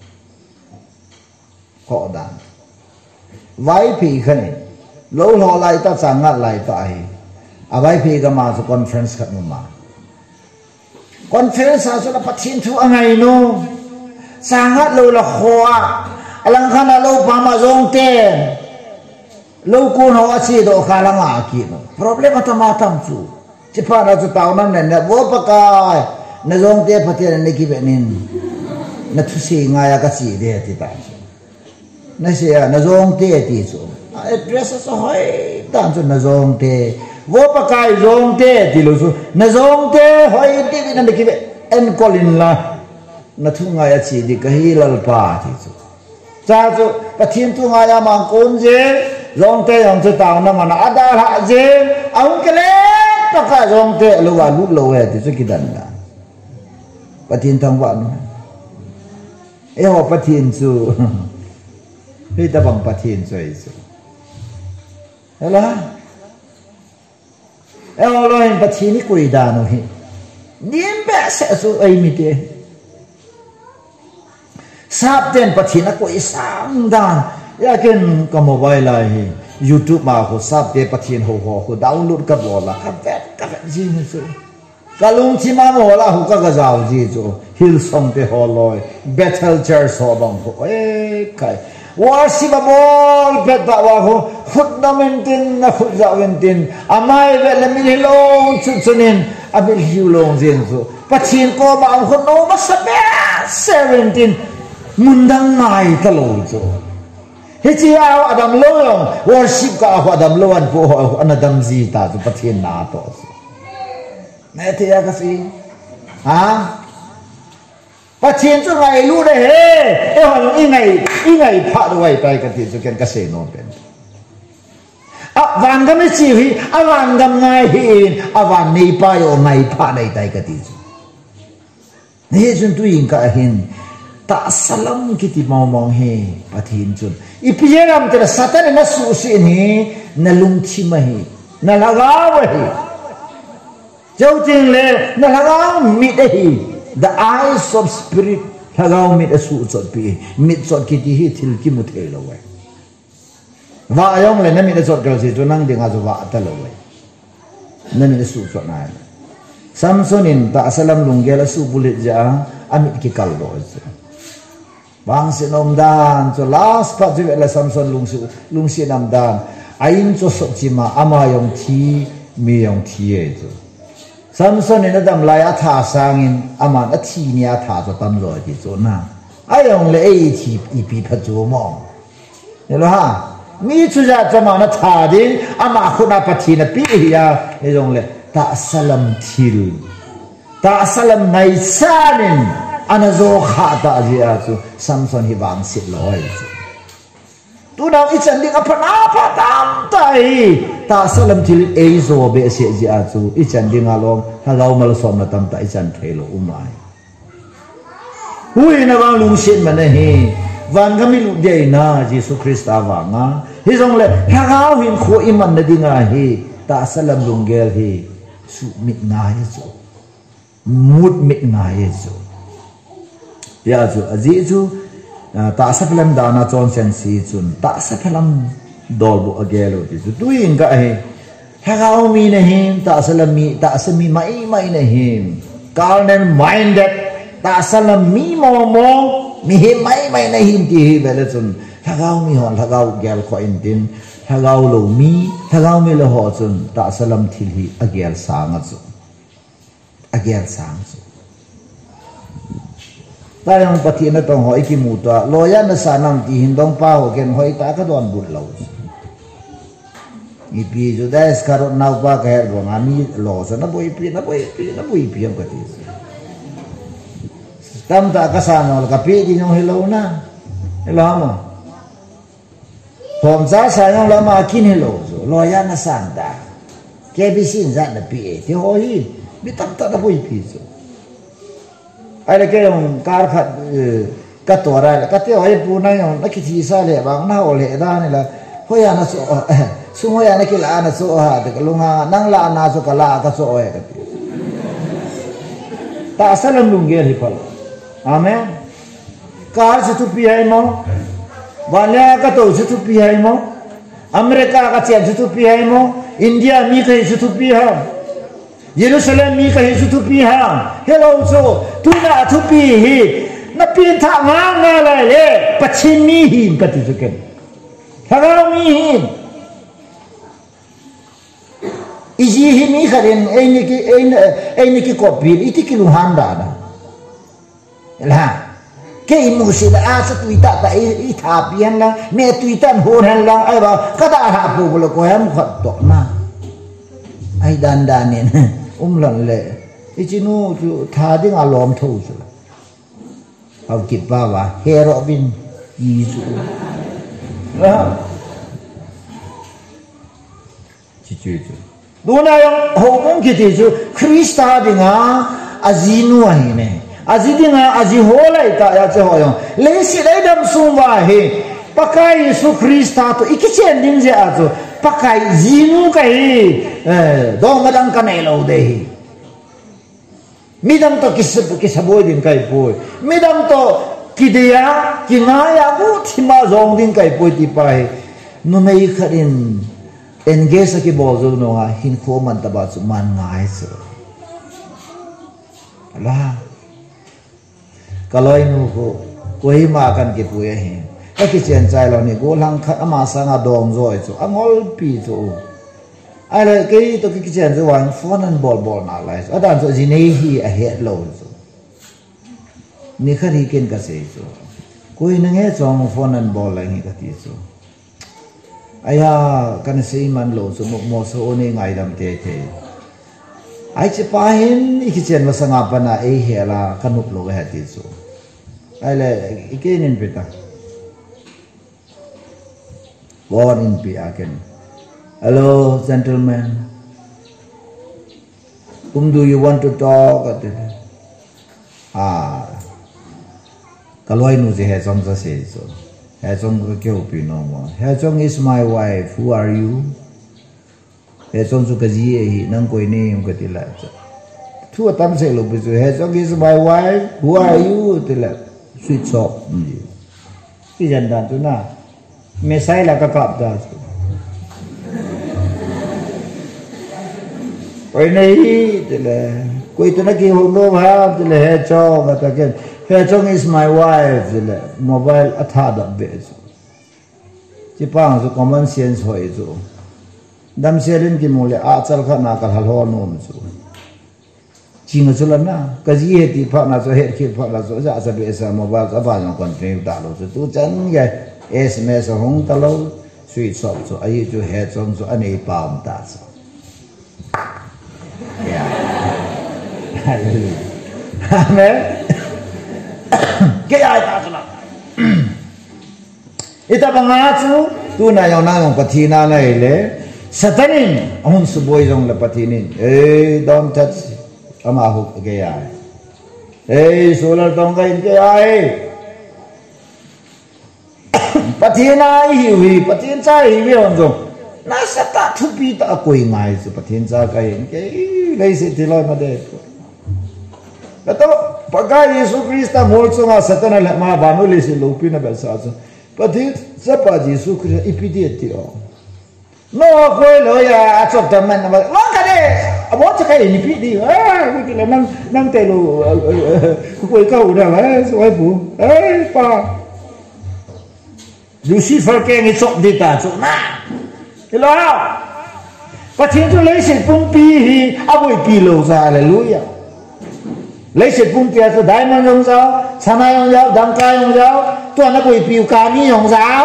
khó đàn vay phí cái này lâu họ lại ta chẳng ngắt lại tạ hi à vay phí cái mà chú conference cái mà conference sao chú là phát triển thu anh ấy nó chẳng ngắt lâu là khó anh khăn là lâu pa mà rong tiền lâu cô nó chỉ đồ khá là ngã kỹ nó problem ở trong tam chu chỉ phải là chúng ta nằm nè vô bạc cái nó giống thế phát triển này kỹ vậy nên nó thu xì ngay cái gì đấy thì ta nó sẽ nó giống thế thì số address số hỏi tam chu nó giống thế vô bạc cái giống thế thì lúc nó giống thế hỏi thế nó kỹ vậy en colin là nó thu ngay cái gì thì cái hilal pa thì số cha chu phát triển thu ngay mà con gì rong te yang chu tao na mana ada ha je ang kele ta ka rong te lo wa lu lo he ti chu kidan da patin thang wa no e ho patin chu he ta bang patin chu ai chu ela e ho lo hin patin ni kui da no hi nim ba se su ai mi te sap ten patin a kui sang dan ya ken ka mobile lai YouTube ma ko sap te pathin ho ho ko download ka bola ka vet ka vet ji ni so ka lung chi ma mo la hu ka ga jaw ji cho Hillsong te ho loi Bethel Church ho bang ko e kai worship bol bet ba wa ho fundamentin na khut za wentin amai ve le mi lo chu chunin abil hiu long zen so pathin ko ma am khut no ma sa seventeen mundang mai ta lo cho he chi ao adam lo yong worship ka adam lo an po an adam ji ta chu pathian na to ne te ya ka si ha pathian chu ngai lu de he e hon i ngai i ngai pha do wai pai ka ti chu ken ka se no pen a van ga me chi hi a van gam ngai hi a van nei pa yo ngai pha nei tai ka ti chu ne jun tu in ka hin ta salam kiti mau mong he pathin chun ipiram tera satan na su sin hi na lung chi ma hi na lagaw hi chau ting le na lagaw mi de hi the eyes of spirit lagaw mi de su chot pi mi chot kiti hi thil ki mu the lo wa wa ayong le na mi de chot gal si chu nang dinga zu wa ta lo wa na mi de su chot na Samsonin ta salam lunggela su bulit ja amit ki kal do bang sinom dan so last part ju la Samson lung su lung sinam dan ain cho so chima ama yong thi mi yong thi e chu Samson in adam lai a tha sangin ama a thi ni a tha cho tam ro ti chu na ayong le e thi i pi pha chu mo ne lo ha mi chu ja chama na tha din ama khuna pathi na pi ya e yong le ta salam thil ta salam nai sanin anazo kha ta ji a chu Samson hi wang sit loi tu nào ít chân đi apa apa tam tai ta salam til eizo be se ji a chu ít chân đi ngalong hagau mal som na tam tai chan thelo umai hui na bang lung sin man hi van kami lu dei na Jesus Christa wa nga hi jong le hagau hin kho iman na dinga hi ta salam lung gel hi su mit nga hi chu mut mit nga hi chu ya chu aji chu ta sa phelam dana chon chen si chun ta sa phelam dol bu agelo ti chu tuin ga he hagau mi na him ta salam mi ta sa mi mai mai na him carnal minded ta salam mi mo mo mi him mai mai na him ti hi bele chun hagau mi hon hagau gel ko in tin hagau lo mi hagau mi lo ho chun ta salam thil hi agel sang chu agel sang chu ta yang pati na tong hoi ki muta loya na sanam ti hindong pa ho ken hoi ta ka don bul lo ni pi ju da es karo nau pa ka her bo ngami lo so na boi pi na boi pi na boi pi am ka ti tam ta ka sa no ka pi di nyong hello na hello ma pom za sa nyong la ma kin hello so loya na san da ke bi sin za na pi e ti hoi bi tam ta na boi pi so ai là cái ông car khát cắt tổ ra là cắt tiêu hay pu này ông nó cái gì sao lệ bằng nó hồ lệ ra này là hồi anh nó số số hồi anh cái là nó số ha thì cái lung ha năng là nó số cái là cái số ấy cái ta salam lung gel hi pal amen car se tu pi hai mo vanya ka to se tu pi hai mo America ka chen se tu pi hai mo India mi ka se tu pi ha Jerusalem mi ka hisu tu pi ha hello so tu na tu pi hi na pin tha nga nga la le pachin mi hi pati tu ken thagao mi hi iji hi mi kharin ei ni ki ei ni ki copy iti ki luhan da da la ke imu si da a sa tuita ta i tha pian la me tuitan hon han la ai ba ka da ha pu lo ko ham khat to na ai dan dan ne um lan le ichinu chu tha ding a lom tho chu au kip ba wa hero bin yi chu la chi chu chu do na yong ho kong ki ti chu Krista dinga azinu ai ne azidinga azi ho lai ta ya che ho yong le si dai dam sum wa he pakai Yesu Krista to ikichen ding je a chu pakai zinu kai eh dong madang kanai lo de midam to kis kisaboi din kai poi midam to kidia kingaya bu thima zong din kai poi ti pai no mei kharin engage ki bozo no ha hin kho man ta ba chu man ngai chu ala kaloi nu ko koi ma kan ki pui he cái chuyện trai là này cố lăng khát mà sang à đòn rồi chỗ ăn ngol pi chỗ ai là cái tôi cái chuyện rồi hoàng phone and ball ball nào lại ở đàn chỗ gì này hi à hết lâu chỗ này khát hi kiến cái gì chỗ coi nó nghe trong phone and ball lại nghe cái gì chỗ ai à cái này xây man lâu chỗ một một số này ngày làm thế thế ai chỉ pa hin cái chuyện mà sang apa na ai hết là cái nút lâu cái gì chỗ ai là cái nên biết ta born in Piaken. Hello, gentlemen. Whom do you want to talk? Ah, kaloi nu je he chong za se so. He chong ko kyo pi no mo. He chong is my wife. Who are you? He chong su ka ji hi nang koi ne yong ka ti la cha. Thu tam se lo bi so. He chong is my wife. Who are you? Ti la. Sweet shop. Ki jan dan tu na. मैं साइल का कापता कोई नहीं तेरे कोई तो ना कि हो लो भाव तेरे है चौ बता के है चौ is my wife तेरे मोबाइल अथा दबे जो चिपांग जो common sense हो जो दम सेरिन की मूल्य आचल का ना कर हलो नोम जो चिंग जो लना कजी है ती फा ना जो है कि फा ना जो जा जा बेसा मोबाइल का बाजों कंट्रीब्यूट डालो जो तू चन ये S M S hong ta lo sweet shop so ai chu he chong so anei paum ta so yeah amen cái ai ta so ita banga chu tu na yang na yang pathina na ile satanin ahun su boy jong la pathinin eh don't touch ama hu ke ya eh solar tong ka in ke ai pathina hi wi pathin cha hi wi on jong na sata thu pi ta koi ngai su pathin cha ka in ke lai se tiloi ma de kato pagai Yesu Krista mol sunga satana la ma banu le se lo pi na ba sa sa pathin sa pa Yesu Krista ipidi ti o no koi lo ya chop ta man ba lo ka de abo cha kai ni pi di ah wi ki la nang nang te lo koi ka u da ba so ai bu ai pa Lucifer ke ngi chop di ta chop na lo pathin tu le se pum pi hi abo pi lo sa hallelujah lấy sự phun tiệt từ đại man yong giáo, chana yong giáo, đăng ca yong giáo, tuần nó bùi piu cà mi yong giáo,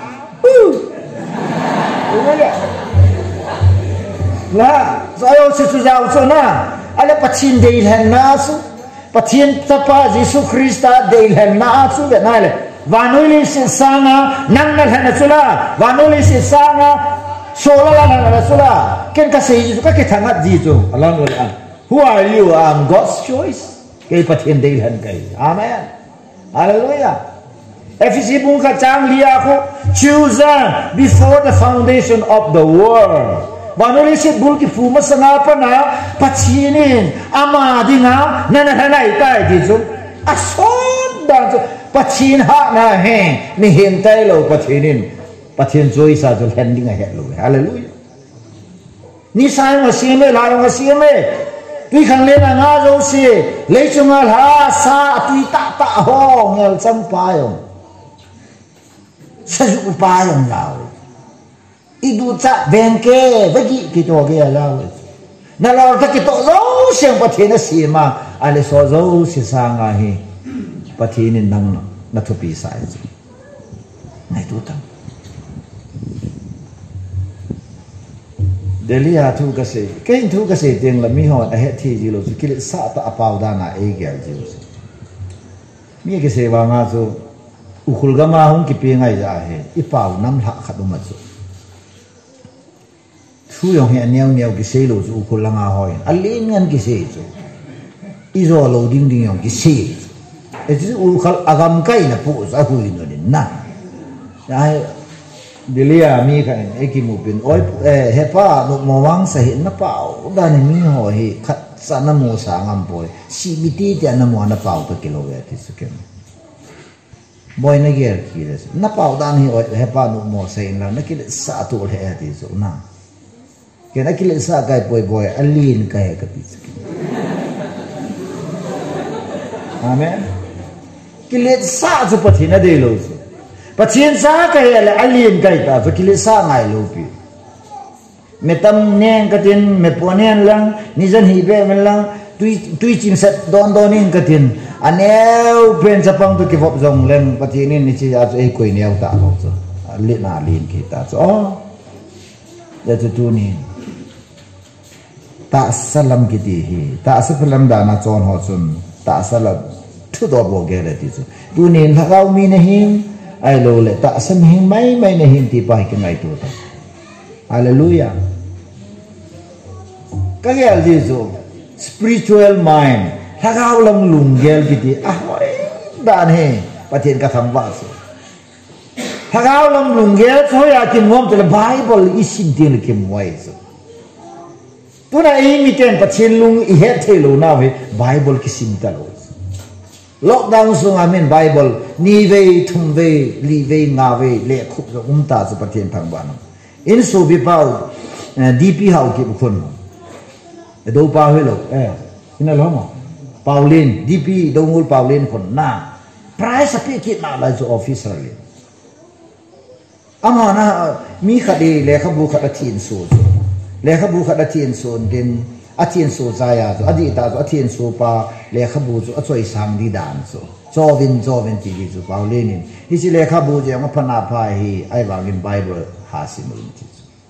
là rồi ông sẽ giáo cho na, anh là pathin đầy hèn na su, pathin tapa Giêsu Christa đầy hèn na su vậy này là, và nói lên sự sang na, năng na hèn na su la, và nói lên sự sang na, số la la la su la, cái cái gì cái cái thằng gì chứ, Allah nói là, who are you? I'm God's choice. Cái pathin đầy hèn cái, amen, hallelujah. Ephesians bung ka chang liya ko chosen before the foundation of the world. Banuli sit bul ki fuma sanga pa na pathinin ama dinga na na hanay tay di so ason dan so pathin ha na he ni hin tay lo pathinin pathin joy sa jo handing a he lo hallelujah. Ni sai ma siame la ma siame tuy khang lên là nga dâu si lấy cho nga ha sa tuy tạ tạ ho ngel chăm pa yong sa ju pa yong lao idu cha benke bagi kito ge lao na lao ta kito zo siang pathin na si ma ale so zo si sa nga hi pathin nang na thu pi sai ngai tu tam Delhi à thu cái gì cái thu cái gì tiền là mi họ đã hết thì gì rồi cái lệ sa ta apao da na e gel gì rồi mi cái gì vào ngã rồi ukul gama hong cái pi ngay ra hết ipao năm hạ khát đúng mất rồi thu yong hiện neo neo cái gì rồi ukul lăng à hỏi alin ngăn cái gì rồi izo lo ding ding yong cái gì ấy chứ ukul agam cái na phụ sa hui nó đến na ai Delhi à mi cái này cái mục pin oi hepa nụ mò wang sa hiện nó bảo đa này mi hỏi hi khát sa na mò sa ngam boy si bi ti ti na mò na bảo cái kilo vậy thì sự kiện boy na ger ki đấy na bảo đa này oi hepa nụ mò sa in là nó cái sa tu thế thì số na cái này cái sa cái boy boy alin cái cái sự kiện amen cái sa chu pathi na de lo pathin sa cái là alien cái ta phải kile sa ngai lo pi me tam neng ka tin me ponen lang ni jan hi be men lang tui tui chim set don don in ka tin aneu pen sa pang tu ki vop jong leng pathin ni chi a ei koi neu ta lo so li na lin ki ta so ya tu tu ni ta salam ki ti hi ta salam da na chon ho chun ta salam thu do bo ge le ti so tu ni lagau mi na hin ai lo le ta sam hin mai mai na hin ti pai cái ngày tu ta hallelujah cái gì gì zo spiritual mind thagao lam lung gel ki ti ah oi dan he pathin ka tham wa so thagao lam lung gel so ya kim ngom te bible isin tin kim wai so tu na i mi ten pathin lung i het the lo na we bible ki sim ta lo lockdown sung amen bible ni ve thum ve li ve nga ve le khup zo um ta zu pathian thang ba nam in so bi pau dp hau ki bukhun do pa he lo eh ina lo mo paulin dp do ngul paulin khon na price api ki na la zo officer le ama na mi khadi le khabu khata thin so le khabu khata thin so den a thiên số dài à, a đi ta a thiên số pa lệ khắp bù a chơi sang đi đàn số, cho vin cho vin chỉ đi số bao lên nín, hi chỉ lệ khắp bù chỉ ông phật nạp phải hi ai vào in Bible hà xin mừng chỉ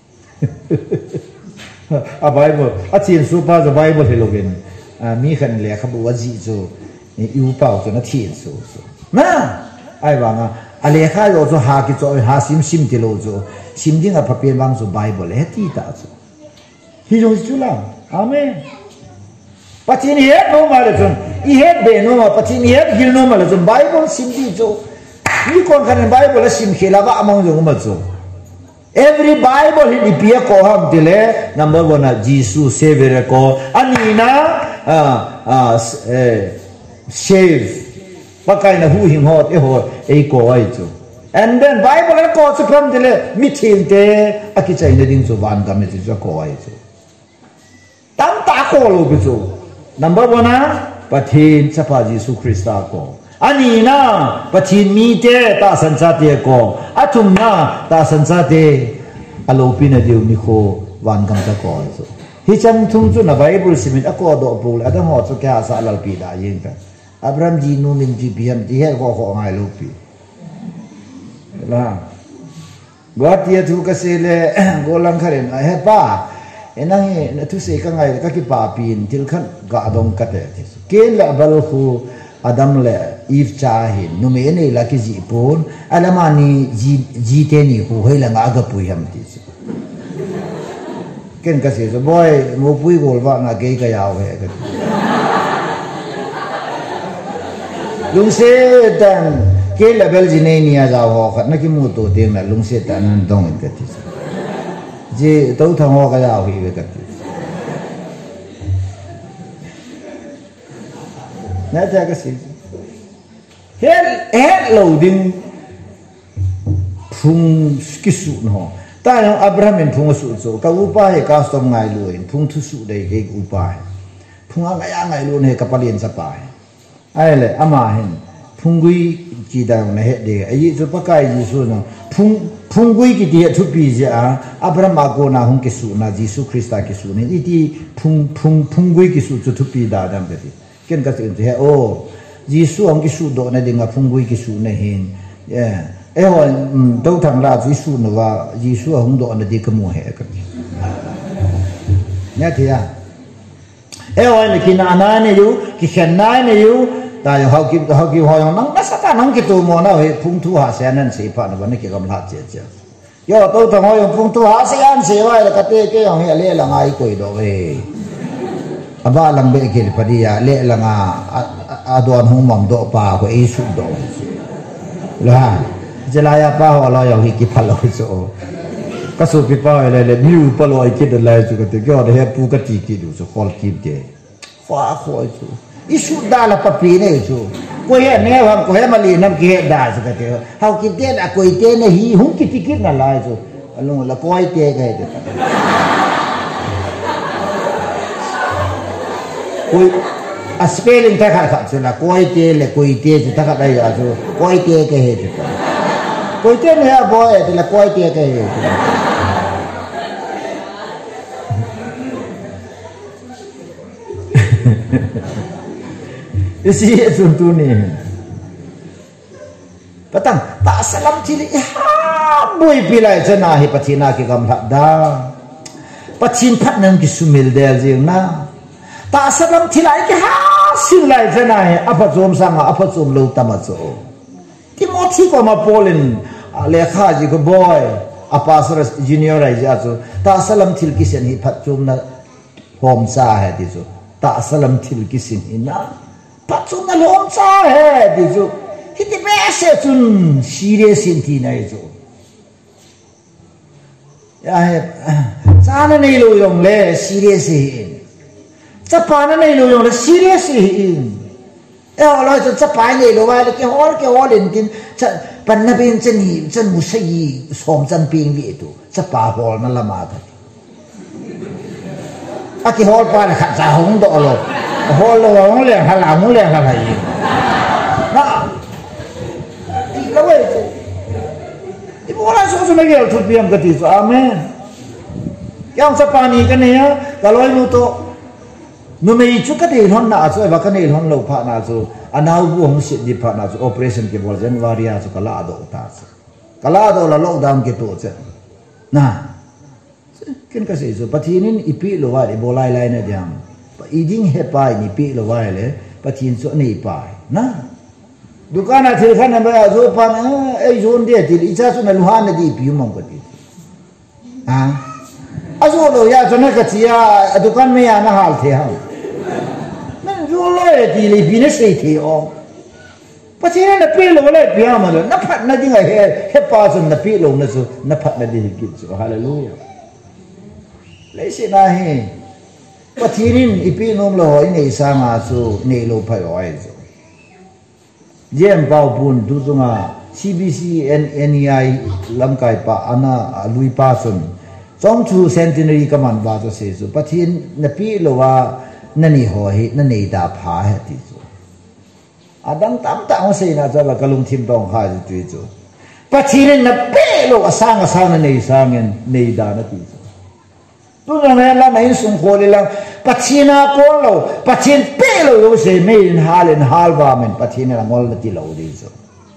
số, a Bible a thiên số pa cho Bible thì logen, à mi khăn lệ khắp bù a gì số, yêu bảo cho nó thiên số số, na ai vào à ale kha yo zo ha ki zo ha sim sim ti lo zo sim ding a papier bang zo bible he ti ta zo hi zo chu la amen pachin he no ma le zo I he be no ma pachin he gil no ma le zo bible sim ti zo ni kon kan bible sim khela ba among zo ma zo every bible hi dipia ko ham dile number one Jesus savior ko anina ah ah save pakai na hu hing hot e ho e ko ai chu and then bible ko chu from dile mitin te akichai na ding chu van ga me chu ko ai chu tam ta ko lo bi chu number one pathin chapa Jesus Christa ko anina pathin mi te ta san cha te ko atum na ta san cha te alopi na diu ni ko van gam ta ko so hi chang thung chu na bible simin ako do pul ada ho chu kya sa lal pi da yin ka abraham ji nu nim ji biam ji he ko ko ngai lo pi la god ye thu ka se le go lang kharen a he pa enang he na thu se ka ngai ka ki pa pin til khan ga dong ka te ke la bal khu Adam le Eve cha hin nu me ne la ki ji pon alamani ji ji te ni hu hei la nga ga pui ham ti ken ka se so boy mo pui gol ba na ge ka yaw he ka lung se tan ke la bel ji ne ni ya za ho khat na ki mu to te na lung se tan nan dong ka ti ji to thang ho ka yaw hi ka ti na ta ka si hel hel loading phung skisu no ta no abraham in phung su so ka upa he ka stom ngai lu in phung thu su dei ke upa phung nga ya ngai lu ne ka palien sa pa ai le ama hen phung gui ji da ne he de ai so pa kai ji su no phung phung gui ki ti thu pi ja abraham ma ko na hung ki su na Jesus Christa ki su ne ti phung phung phung gui ki su chu thu pi da dam ke ti ken ka se he o Jesus ang kisu do na dinga phungui kisu na hin yeah e ho do thang la Jesus no wa Jesus ang do na di ka mu he ka nya ti ya e ho ni kina na ne yu ki khen na ne yu ta yo hau ki hau ki ho yo nang na sa ta nang ki tu mo na he phung thu ha se nan se pa na ba ne ki kam la che che yo do thang ho yo phung thu ha se an se wa ka te ke ang he le la ngai koi do he aba lang be ke padia le langa adon hung mom do pa ko e su do la jelaya pa ho lo yo hi ki phalo so ka su pi pa le le miu pa lo ki de la su ka te gyo de he pu ka ti ki du so kol ki de fa kho su isu da la pa pi ne su ko ye ne wa ko he ma li nam ki he da su ka te hau ki de la ko i te ne hi hung ki ti ki na la su alung la ko ai te ga de koi a spelling ta kha kha chuna koi te le koi te chu ta kha dai ya chu koi te ke he chu koi te ne ya boy te la koi te ke he isi chu tu ni patang ta salam chili ha boy pilai chana hi pathina ki gam tha da pachin phat nam ki sumil del jing na ta salam thilai ki ha sil lai jana he apa zom sanga apa zom lo tama zo Timothy ko ma polin lekha ji ko boy apa sara junior ai ja zo ta salam thil ki sen hi phat chum na hom sa he ti zo ta salam thil ki sin ina phat chum na hom sa he ti zo hi ti be se chun serious in ti nai zo ya he cha na nei lo yong le serious hi Japan này luôn là serious in, em nói cho Japan này luôn là cái hall cái hall lên tin, ban na bên chân hi chân mu sai som chân ping vậy tu, Japan hall nó làm gì? À cái hall pa là khát ra hông đó rồi, hall là hông liền hay là hông liền là gì? Đó, đi đâu vậy? Đi mua lại số số này cái thuật biếng cái gì sao amen? Cái ông Japan này cái này á, cái loại nu to nó mấy chút cái này hòn nã rồi và cái này hòn lâu phá nã rồi anh nào bu hong shit đi phá nã rồi operation cái bol dân varia rồi cái lá đó ta rồi cái lá đó là lockdown cái tổ chứ na cái cái gì rồi bắt hin ipi lo vai bo lai lai na jam iding he pai ni pi lo vai le bắt hin so nei pai na dukaan at hilkan na ba so pan eh zone dia til isa so na luhan na di piu mong kati ha aso lo ya so na katia dukaan me ya na hal the ha men zo lo e di li bi ne sei the o pa chi na pe lo le bia ma lo na phat na di nga he he pa so na pe lo na so na phat na di ki so hallelujah le se na he pa chi rin ipi nom lo hoi nei sa nga so nei lo phai oi so Jem Pao Pun tu sunga C B C N N E I lam kai pa ana lui pa sun trong chu centenary kaman ba to se so pathin na pi lo wa na ni ho hi na nei da pha he ti so adang tam ta se na za la kalung thim dong kha ji tu so pathin na pe lo asang asang na nei sangen nei da na ti so tu na na la nei sung kho le la Pachina kolo, pachin pelo lo se made in hal in halva men pachina la ngol ti lo di so.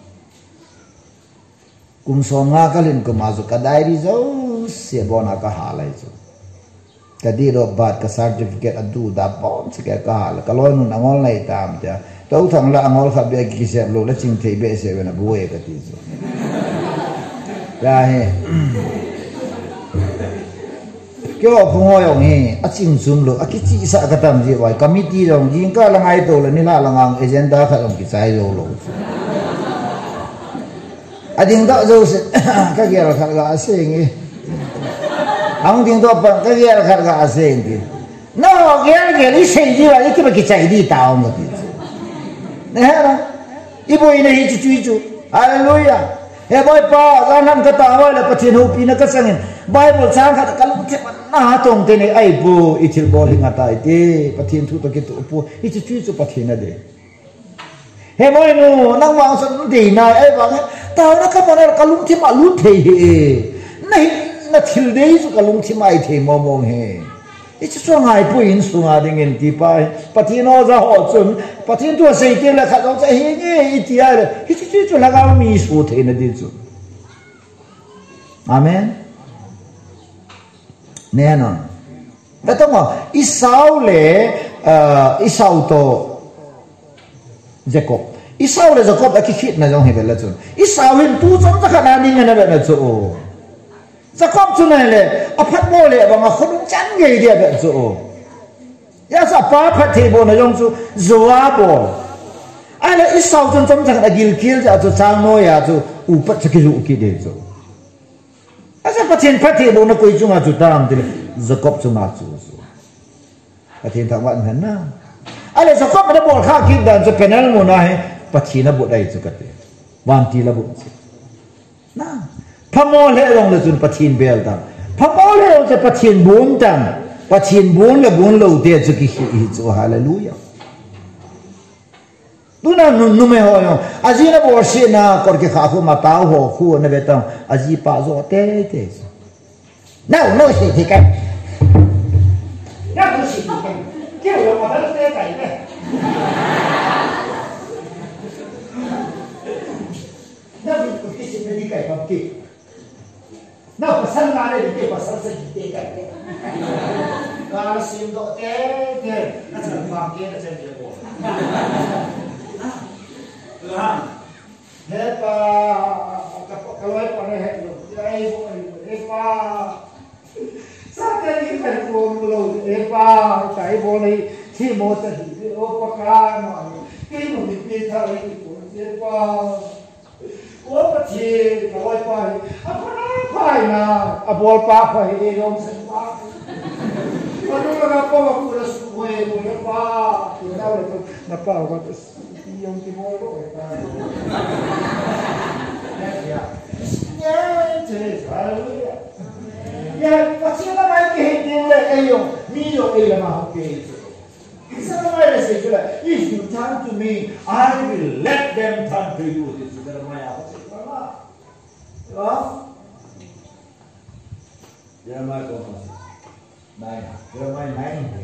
Kum so nga kalin ko mazo kadai di so se bona ka halai so. Kadi ro bat ka certificate adu da bon se ka hal ka lo nun angol lai tam ja. Tau thang la angol kha be ki se lo la ching thei be se na buwe ka ti so. Ya he. Kyo phungo yong he a ching zum lo a ki chi sa ka tam ji wai committee dong jing ka la ngai to la ni la la ngang agenda kha dong ki chai lo lo a ding da zo se ka ge ra kha ga se ngi ang ding do pa ka ge ra kha ga se ngi no ge ge li se ji wa ki ba ki chai di ta mo ti ne ha ra i bo ina hi chu chu chu hallelujah he boy pa ga nam ka ta wa la pathin hu pi na ka sangin Bible sang khat kalung che na tong te ne ai bu ichil bol hinga ta te pathin thu to ki tu pu i chu chu pathin na de he moi no nang wang san de na ai wang ta na ka mana kalung thi ma lu the he nei na thil de su kalung thi mai the mo mong he i chu so ngai pu in su nga ding in ti pa pathin o za ho chun pathin tu sei te la khat o cha he nge i ti ai i chu chu la ga mi su the na de chu amen nè non, đó tao mà Esau le Esau to Jacob, Esau le Jacob là cái khít này trong hệ là chun, Esau hình tu trong tất cả đàn đi nghe là chun, Jacob chun này le, à phát bồ le bằng à không chán gì đi là chun, ya sa pa phát thì bồ này trong chun, Joab bồ, ai là Esau chun trong tất cả Gilgal cho chun sang noi à chun, upat cho cái lũ kia đấy chun. Asa pathin phathi bo na koi chunga chu tam til Jacob chunga chu chu pathin thang wan han na ale Jacob na bol kha ki dan chu penal mo na he pathin na bo dai chu kate wan ti la bo na phamo le long le chun pathin bel tam phamo le chu pathin bun tam pathin bun le bun lo de chu ki hi chu hallelujah tu na nu me ho yo aji na bo shi na kor ke kha khu ma ta ho khu na be tam aji pa zo te te no no shi thi kai no no shi thi kai ke lo ma ta te kai ne no bi ku ki shi me di kai pa ki no pa san na le di pa san sa di te kai ka sim do te te na sa ma ke na chen de bo Tuhan, hepa kalau apa ni hep, ay hepa, sakit ni kan pun belum hepa, saya boleh si motor di opakan, kini mungkin kita lagi pun hepa, apa sih kalau apa, apa apa na, apa apa apa ini orang semua, kalau orang apa aku dah semua hepa, kita boleh napa apa tu. Yung timolo eh ya ya ya hallelujah ya pasti na mai ke hitin le ayo ni yo ele ma ke isa na mai se kula if you turn to me I will let them turn to you this is the mai apa se kula ya ya mai ko mai ya mai mai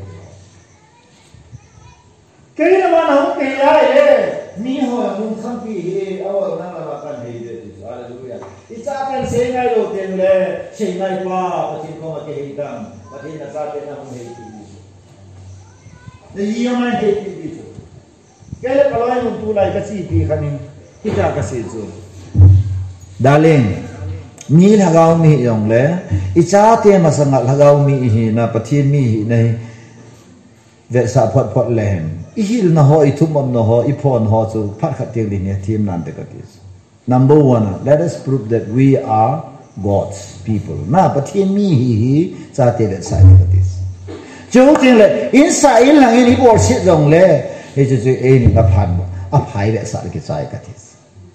kaya naman ako kaya eh miho yung kampi eh awal nang lawakan eh dito hallelujah isa akan say ngay lo tenle say ngay pa pati ko matihitang pati nasabi na kung hiti dito na iya man hiti dito kaya palawin yung tulay kasi ipi kanin ita kasi chu darling mi lagau mi yong le icha te masanga lagau mi hi na pathin mi hi nei ve sa phot phot lem I hil na ho I thumam na ho I phon ho chu phat khat tiang din ya team nan te ka tis number one let us prove that we are God's people na pathin mi hi hi cha te le sa ka tis chu ting le in sa in lang in I bol sit jong le e chu chu e ni ka phan a phai le sa ki chai ka tis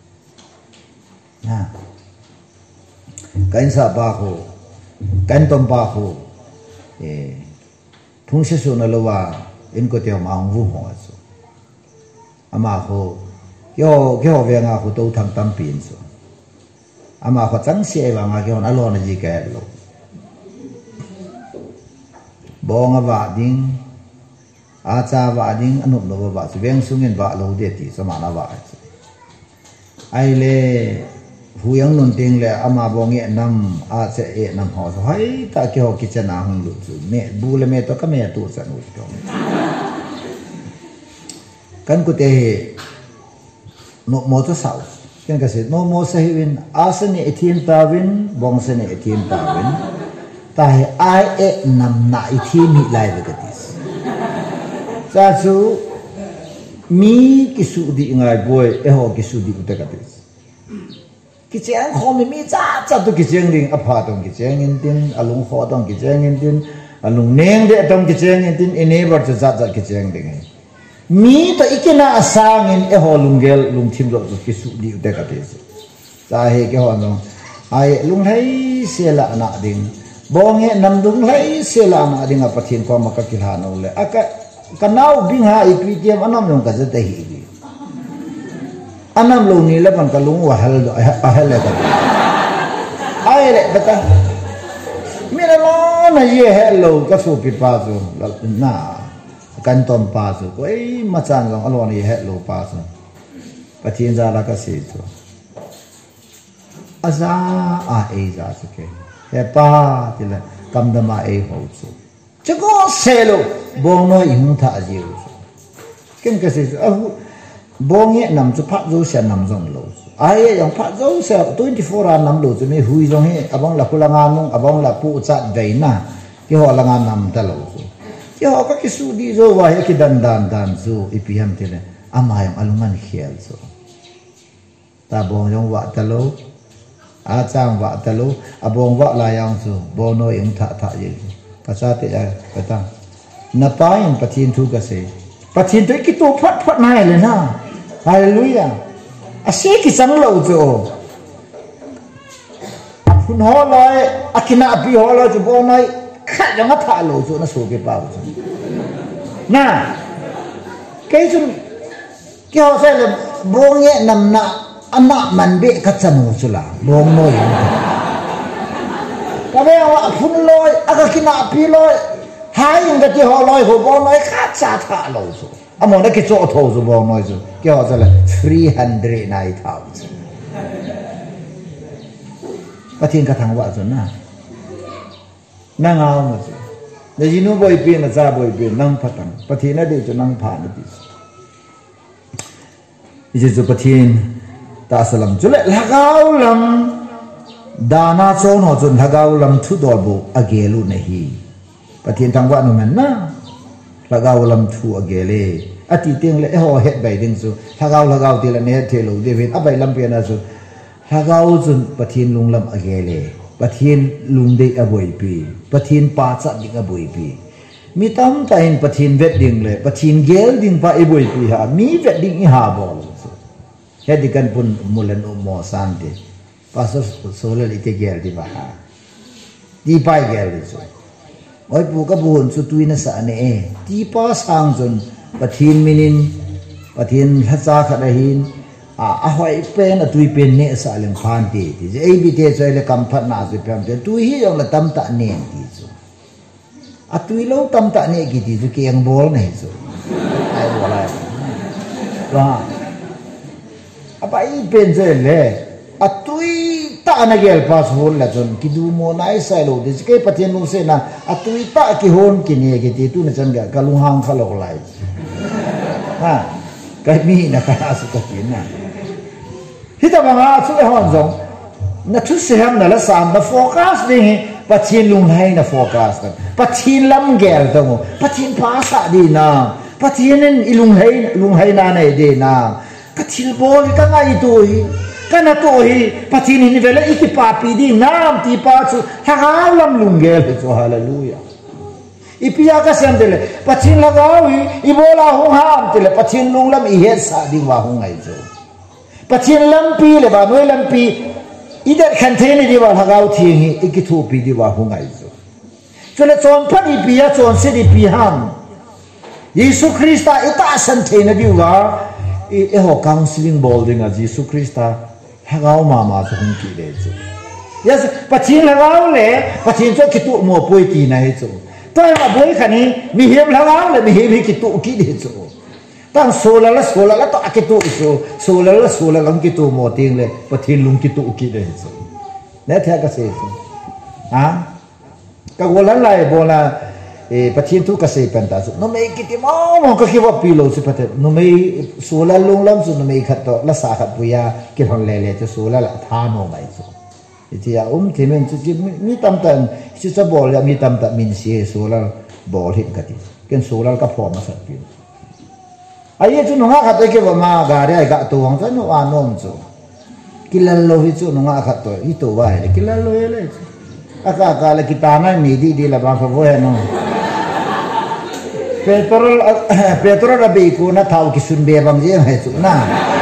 na kain sa ba ho kain tom ba ho e phung se su na lo wa in ko teo ma ong vu ho so ama ho yo yo ve nga ho to thang tam pin so ama ho chang se wa nga kyo na lo na ji ka lo bo nga wa ding a cha wa ding anu lo wa su veng su ngin wa lo de ti so ma na wa ai le hu yang nun ting le ama bo nge nam a che e nam ho so hai ta ki ho ki cha na hung lu chu me bu le me to ka me tu sa nu to kan ku te no mo to sau kan ka se no mo sa hiwin asani ethim tawin bong se ne ethim tawin ta he ai e nam na ethim mi lai ve ka tis sa chu mi ki su di ngai boy e ho ki su di u te ka tis ki chang kho mi mi cha cha tu ki chang ding a pha tong ki chang in tin alung kho tong ki chang in tin alung neng de tong ki chang in tin enable cha cha cha ki chang ding mi to ikina asang in e ho lungel lung thim lo ki su di te ka te cha he ke ho no ai lung hai se la na ding bong he nam lung hai se la na ding a pathin ko ma ka ki ha no le aka kanau bing ha equitium anam long ka te hi anam lo ni la ban ka lung wa hal do a hal la ka ai le bata mi la lo na ye hello ka su pi pa su na kan tom pa su ko ai ma chan long a lo ni hello pa su pathin za la ka se su aza a e za su ke he pa ti la kam da ma e ho su che ko se lo bong no ing tha ji su ken ka se a bong ye nam chu pha zo sha nam jong lo ai yang pha zo sha twenty-four an nam lo chu me hui jong he abang la kulanga nong abang la pu cha dai na ki ho langa nam ta lo chu ki ho ka ki su di zo wa he ki dan dan dan chu I P M te le ama yang alungan khial chu ta bong jong wa ta lo a chang wa ta lo abong wa la yang chu bo no ing tha tha ye ka cha te ya ka ta na pa in pathin thu ka se pathin te ki to phat phat nai le na hallelujah ase ki sang lo jo phun ho lai akina api ho lo jo bo nai kha jang tha lo jo na so ke pa jo na ke jun ki ho se le bo nge nam na ana man be ka chanu chu la bong no yin ka be wa phun loi aka kina api loi hai in ga ti ho loi ho bo nai kha cha tha lo jo among da ki cho tho zo bong noi zo ki ho le three hundred nine thousand pathin ka thang wa zo na na nga ma zo de jinu boy pi na za boy pi nang patang pathin na de zo nang pha na ti ije zo pathin ta salam chule lagau lam dana chon ho chun lagau lam thu dol bu agelu nahi pathin thang wa no man na lagau lam thu agele ati teng le ho het bai ding su lagau lagau ti la ne the lo de vin abai lam pe na su lagau chun pathin lung lam agele pathin lung de aboi pi pathin pa cha ding aboi pi mi tam ta in pathin vet ding le pathin gel ding pa aboi pi ha mi vet ding I ha bol su he di kan pun mulan o mo san de pastor solo le te gel di ba ha di pai gel su oi pu ka bun su tuina sa ne e ti pa sang jun pathin minin pathin hacha khada hin a a hoi pen a tui pen ne sa leng phan ti ti je ai bi te choi le kam phat na ju pem te tu hi yong la tam ta ne ti chu a tui lo tam ta ne ki ti ju keng bol ne chu ai bo la wa a pa i pen je le a tui ta na gel pas hol la jon ki du mo nai sai lo de ke pathian lu se na a tui ta ki hon ki ne ki ti tu na chan ga ka lu hang kha lo lai ha kai mi na ka su ka ki na hi ta banga chu hon zong na thu se ham na la sam na focus ding pathin lung hai na focus na pathin lam gel dong pathin pa sa di na pathin en ilung hai lung hai na nei de na kathil bol ka ngai tu hi kana to hi pathin ni vela ikipa pi di nam ti pa chu ha lam lung gel chu hallelujah ipia ka sem dele pathin lagawi ibola hung ham tele pathin lung lam i he sa di wa hung ai jo pathin lam pi le ba noi lam pi idat khan theni di wa lagaw thi hi ikithu pi di wa hung ai jo chole chon phat ipia chon se di pi ham Yesu Krista ita san thena bi wa e ho counseling building a Yesu Krista lagaw mama chu hung ki le jo yes pathin lagaw le pathin cho kitu mo poi ti na he jo tôi mà bối khả ní mi hiếm lắm áo là mi hiếm hi cái tụ kỹ để chỗ tăng số là là số là là tọa cái tụ số số là là số là lắm cái tụ một tiếng lên và thiên lung cái tụ kỹ để chỗ nét theo cái gì à các cô lớn lại bộ là bắt thiên tu cái gì bên ta nó mấy cái tiếng máu mà cái kia vào pi lô sự phát nó mấy số là lung lắm số nó mấy khát to là sa khát bùi à cái thằng lẻ lẻ cho số là là tha nó mấy chỗ thì à um thì mình chỉ mi tâm tận chỉ cho bỏ là mi tâm tận mình xé số là bỏ hết cái gì cái số là cái form mà sát pin ai chứ nó ngã cái cái mà gà đấy gà tuồng cho nó ăn nôm chứ cái lần lâu chứ nó ngã cái tuổi ít tuổi vậy cái lần lâu vậy à cái cái là kita này mi đi đi là bằng phải vậy nó petrol petrol là bị cô nó tháo cái xuân bè bằng gì hay chứ na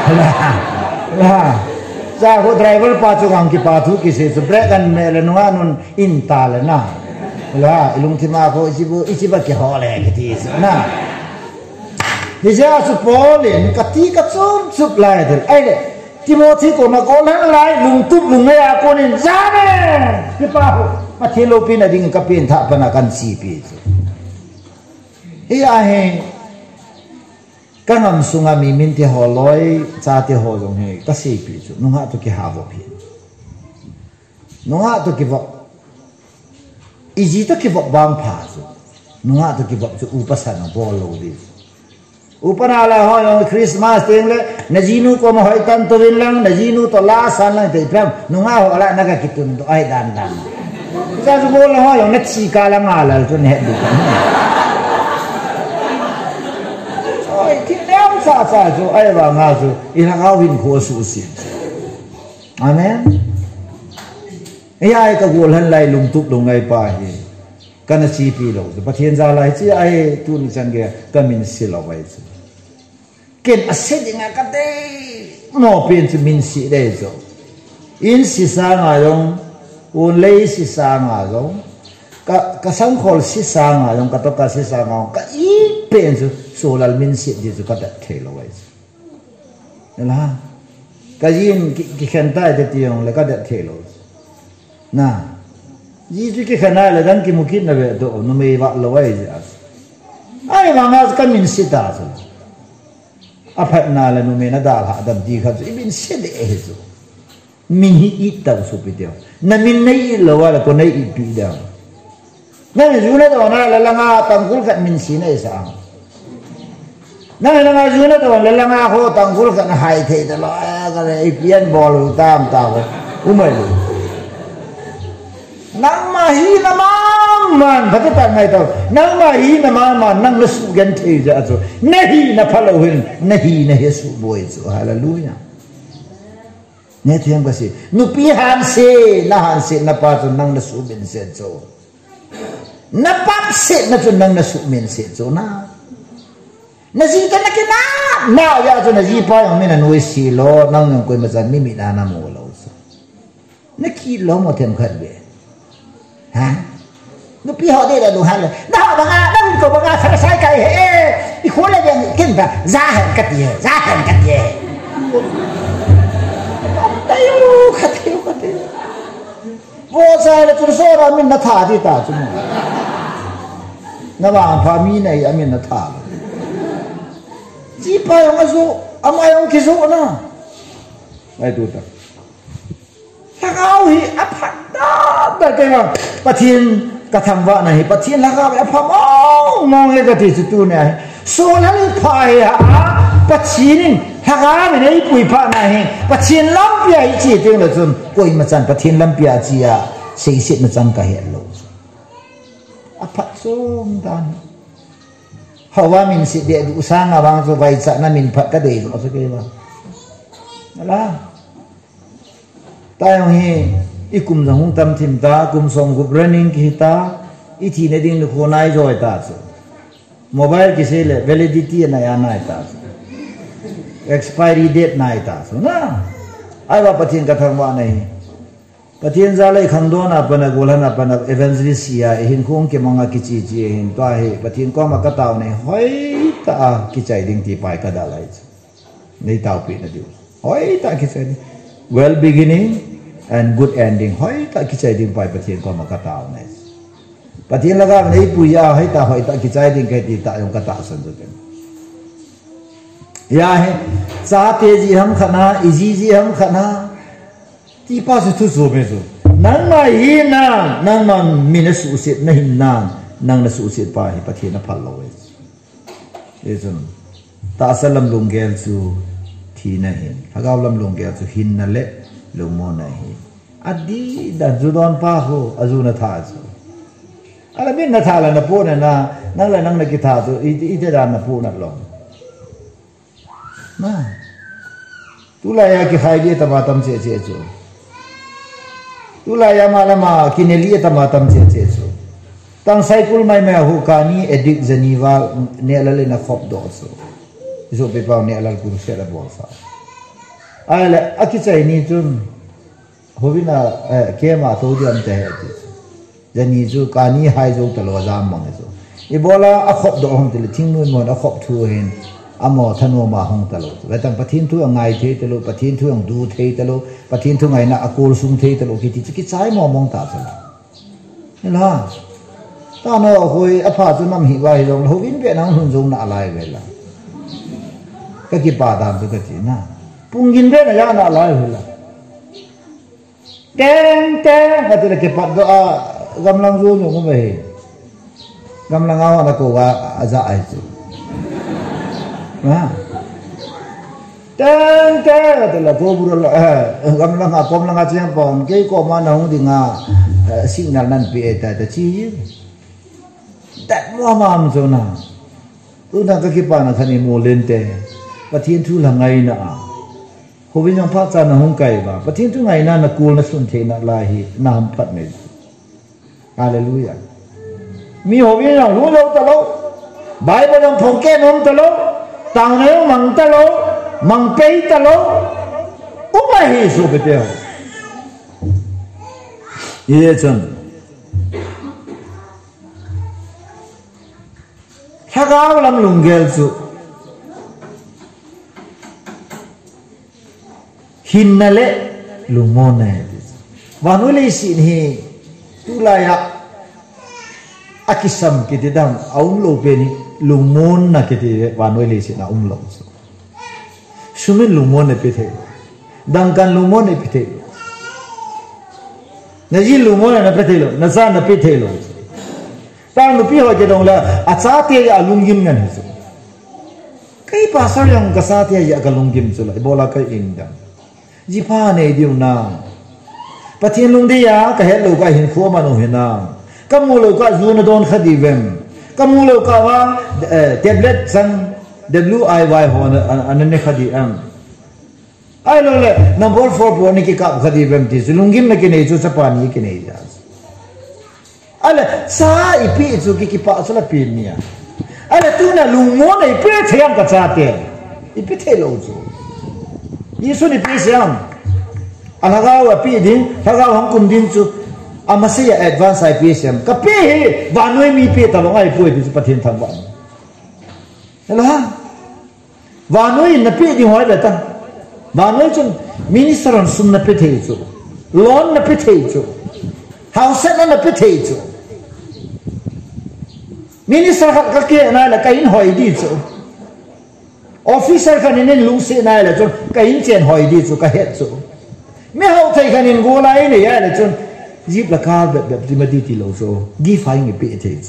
là Sa ko driver pa chu ang ki pa thu ki se break an me le nuwa nun in ta le na la ilung thi ma ko isibu isiba ki ho le ki ti na ni ja su po le ka ti ka chum chup lai de ai le Timothy ko ma ko lan lai lung tup lung ya ko nin za ne ki pa ho ma thi lo pin a ding ka pin tha pa na kan si pi hi a he cái ngầm sung ami min thì họ lối cha thì họ dùng hay cái gì bị chú nung hạ tôi cái hà vô bị nung hạ tôi cái vợ ý gì tôi cái vợ bang phá chú nung hạ tôi cái vợ chú upasan nó bỏ lâu đi upana là họ dùng Christmas tiếng lệ najinu có mà hỏi tan tôi viên lăng najinu tôi la san lăng thì phèm nung hạ họ lại naga kitun tôi ai đan đan ra chú bỏ là họ dùng nét xì ca lăng à là cho nên được sa sa cho ai vào ngao cho ina ngao vin khổ su si amen ai ka gol han lai lung tup lung ngai pa hi kana chi pi lo pa thiên gia lai chi ai tu ni chang ge kamin si lo wai chu ken ase dinga ka te no pin chu min si de zo in si sa nga yong un lei si sa nga yong ka ka sang khol si sa nga yong ka to ka si sa nga ka i pen chu số là mình sẽ đi cho các thể lo vậy, là cái gì cái khăn tay để tiêu là các thể lo, na, gì cái khăn này là đang cái mục đích là về đó, nó mới vặt lo vậy chứ, ai mà ngắt cái mình sẽ ta chứ, à phải na là nó mới na đào hạ đầm đi khắp chứ, mình sẽ để hết chứ, mình ít tao số bị tiêu, na mình này lo vậy là con này ít bị tiêu, nên dù là đó na là là ngã tăng cul cái mình sẽ này sao nãy là ngày xưa nó toàn là lang a ho tăng phul cái hai thế đó là cái ipian bol tam tao umai lu nang ma hi na man man phải cái này tao nang ma hi na man man nang là su gen thế ra rồi nahi na phalo hin nahi na yesu boy so hallelujah nghe tiếng cái gì nupi han se na han se na pa cho nang là su ben se cho na pap se na cho nang là su men se cho na nazi ka na kina na ya cho nazi pa yung mina nuôi xì lo nang yung quay mà dần mi mi na na mo lo so na ki lo mo thêm khẩn về hả nó pi họ đây là đủ hay rồi na họ bằng a đang có bằng a phải sai cái hệ đi khốn là gì kinh ta ra hẳn cắt gì ra hẳn cắt gì đây u cắt tiêu cắt tiêu vô sai là chúng số ra mình nó thả đi ta chúng nó bảo phá mi này à mình nó thả chỉ phải ông azu, ông ai ông kizu na, ai tu ta, lagaw hi áp hạt đó, tại cái mà, bắt thiên cái thằng vợ này bắt thiên lagaw áp hạt mong mong cái cái gì tu này, số là phải à, bắt thiên ถ้าก้าวในปุยพระนายประเทศลำเปียอีจีเตียงเลยจนกุยมาจันประเทศลำเปียจีอะเสียสิมาจันก็เห็นโลกอภัสสมดันเพราะว่ามินสิเดียดูสร้างบางส่วนไปจะนั่นมินพักก็เดียวเอาสักทีว่านั่นละแต่ยังเฮอีกุมสังหงตำทิมตากุมส่งกุบเรนนิ่งกิตาอีทีนี้ดิ้งลูกคนายจอยตาสุโมบายกิเซล validity นายนายตาสุ expiry date นายตาสุนะไอ้ว่าประเทศกระทำว่าไงประเทศจะเลยขันโดนอ่ะเป็นกุลนะเป็น evangelist เสียเห็นคงเก็บมังกิจิจิเห็นตัวเห็นประเทศก็มากระตาวเนี่ยเฮ้ยตากิจใจดิ้งที่ไปกระดาษอะไรในตาวปีนั่นดิเฮ้ยตากิจใจ well beginning and good ending เฮ้ยตากิจใจดิ้งไปประเทศก็มากระตาวเนี่ยประเทศละก็ในปุยยาให้ตาเฮ้ยตากิจใจดิ้งแค่ที่ตายงกระตาวสันตุกันยาเห็นซาเตจีฮัมขณะอิจีจีฮัมขณะที่ป้าสุดทุกข์ไม่สุดนั่งมาหินางนั่งมันมีนสุสิตนั่งหินางนั่งนสุสิตไปประเทศนภาลอยเอซันตาสลัมลงเกลซูที่นั่นเห็นถ้าเราลำลงเกลซูหินนั่นแหละลงมอนั่นเห็นอดีตดันจุดอนป้าเขาอาจุนท่าซูอะไรไม่นัท่าแล้วนับพูดนะนั่งเลยนั่งในกิท่าซูอีอีเจดานนับพูดนับลงมาตุลายาคิดใครดีตมาทำเสียเสียจูตุลายามาละมาคินเอลีตมาทำเสียเสียจูตั้งไซคุลไม่แม่หูกานีเอดิกเจนีวาเนลเลนักขบดอสูจูไปเปล่าเนลลกุรุเซลบัวฟ้าอะไรอาคิดใจนี่จุนหูวินาเออเกี่ยมาตัวเดียมเตะจูเจนีจูกานีไฮจูตลอดจามมังจูอีโบลาอักขบดอของติลทิ้งนู่นมันอักขบทัวเห็นอมอธนูมาหงตลอดเวลาปะทินทุ่งไงเทตลอดปะทินทุ่งดูเทตลอดปะทินทุ่งไงน่ะอกูลสุงเทตลอดคิดที่คิดใจมองมองตาสละนี่ล่ะตอนนั้นคุยอภาจุน้ำหิวายลงหูวินเปียนังหุ่นจงน่ะอะไรเวลาก็คิดป่าตามสุกจิน่ะปุ่งกินเปียน่ะยาน่ะอะไรเวลาแกงแกงก็จะคิดป่าก็อ่ะกำลังรู้อยู่ก็ไม่กำลังเอาอันนั้นก็ว่าอาจจะไอ้จุนะแต่แต่แต่ละพวกบุรุษเออกำลังอาปมลังอาเจียงปอนเกี่ยก็มาหนุ่งดิ่งอ่ะสิ่งนั้นนั่นเปียแต่แต่ชี้แต่มัวมาไม่จนะตัวนั้นก็คิดว่านะท่านนี่โมเลนเตประเทศทุลังไงนะเขาเป็นยังพัฒนาหงไก่บ้าประเทศทุไงนั่นนักกูลนักสุนทรนักลาฮีน้ำพัดไม่ฮาเลลูยามีหัวเป็นยังรู้แล้วตลอดใบเป็นยังพงแก่นมตลอดต่างเนี่ยมังตลอดมังเปย์ตลอดอุบายสุดเดียวยี่จันถ้าก้าวลำลุงเกลสุหินนั่นแหละลุงมอนเนี่ยวันนู้นเลยสินี่ตุลายะอากิสัมกิติดามเอาอุ้มลูกเป็นลุงมอนนะกิติวันนู้นเลยสินะอุ้มลูกสุชุมินลุงมอนเนี่ยพิเศษดังกันลุงมอนเนี่ยพิเศษเนี่ยยี่ลุงมอนเนี่ยพิเศษเลยนั่นซาเนี่ยพิเศษเลยตอนนู้นพี่เขาจะดงละอาซาเทียอาลุงยิมกันสุใครภาษาอย่างกษัตริย์อยากลุงยิมสุละบอกละใครอินดังจีพาเนี่ยเดียวนะปะเทียนลุงเดียก็เห็นลูกก็เห็นขัวมันโอเห็นนะก็มูลูกก็ยูนโดนคดีเวมก็มูลูกก็ว่าเทเบล็ตซัน W I Y หัวอันนั้นเนี่ยคดีอันไอ้ลูกเลย number four พวกนี้กี่กับคดีเวมที่สุลุงกิมไม่กินไอ้จุดสปานี่กินไอ้จ้าอะไรสาอีพีจุดกี่ป้าสุดละปีนี้อะไรตัวน่ะลุงมอนไอ้เพื่อเทียมกับชาติอีพีเทโลจูยี่สุนี่พี่เสียงอันนั้นก็ว่าพี่ดิ้งถ้าเราของคุณดิ้งจูอามาเสียแอดวานซ์ไอพีเสียงก็พี่วันนู้นมีพี่ตลอดไอ้ผู้ที่จะปฏิทินทั้งวันเห็นไหมวันนู้นนับพี่ดิ้งหัวเด็ดตั้งวันนู้นจนมินิสตร์สุนนับพี่เทจูล้อนนับพี่เทจูเฮาส์เซ็ตนับพี่เทจูมินิสตร์ก็เกี่ยนั่นแหละก็อินหอยดีจูออฟฟิเซอร์คนนี้ลุงเสียนั่นแหละจนก็อินเจนหอยดีจูก็เฮ็ดจูไม่เอาไทยคนนี้กูไล่เนี่ยแหละจนจีบราคาแบบแบบที่มาดีที่เราโซ่กีฟายเงี้ยเป๊ะเท่จู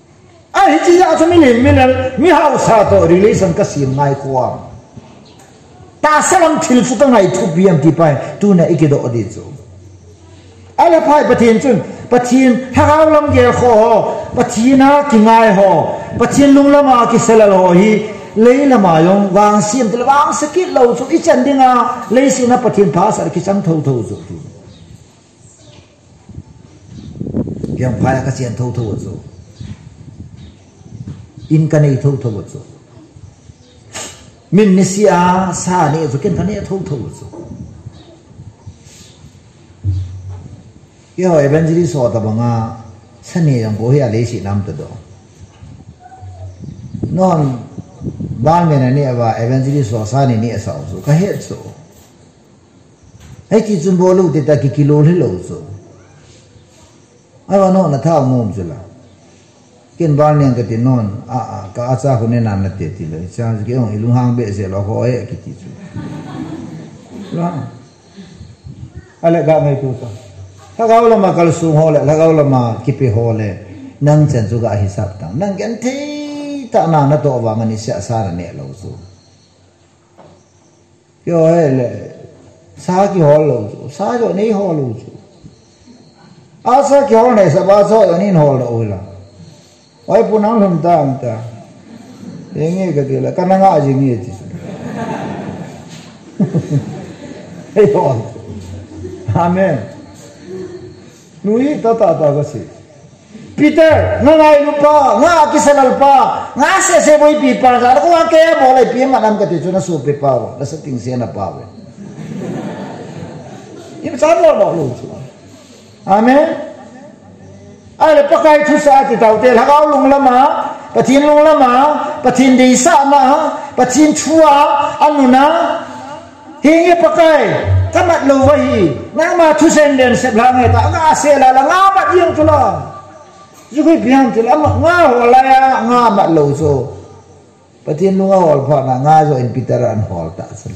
ไอ้ที่จะเอาทำไมเนี่ยไม่เลยไม่เอาสาตัว relation ก็เสียง่ายกว่า ta salam thil fu ka ngai thu biam ti pai tu na ikido odi chu ala phai pathin chun pathin hagaw lam ge kho pathina ki ngai ho pathin lung lama ki selal ho hi lei lama yong wang sim til wang sakit lo chu i chan dinga lei sina pathin pha sar ki chang tho tho chu tu yang phai ka chen tho tho chu in ka nei tho tho chu min ni sia sa ni chu ken ka nei tho tho chu yo evangelist so ta banga sane yang go ya le si nam to do non ban me na ni aba evangelist so sa ni ni asa so ka he so ai ki chun bo lu de ta ki kilo le lo so aba no na tha ngom chu la ken ban ne ka ti non a a ka acha ko ne na na te ti le cha ki ong ilu hang be se lo ho e ki ti chu la ala ga mai tu ta Lagaw lama kalsung hole, lagaw lama kipi hole, nang chen juga hisap tang, nang kan te tak nang na to ba mani siya sara ne lo su. Yo hele, sa ki hole lo su, sa jo ni hole lo su. Asa ki hole ne sa ba so yo ni hole lo ula. Oi punang lum ta amta. Yengi ka dila, kana nga aji ngi ti su. Hey ho. Amen. Nui tata tata kasi. Peter, ngai lupa, nga kisalal pa, nga se se boy pipa, sa ko ang kaya boleh pi manam ka ticho na supe pa, na sa ting siya na pa. Im sa mo ba lu. Amen. Ay le pakai thu sa ti tau te la ka lung lama, patin lung lama, patin di sa ma, patin chua anuna. Hingi pakai kamat lo wahi nang ma thu sen den se blang ta nga se la la nga ma yeng tu la yui biang tu la nga ho la ya nga ma lo so patin lu nga hol pha na nga zo in Peter an hol ta sala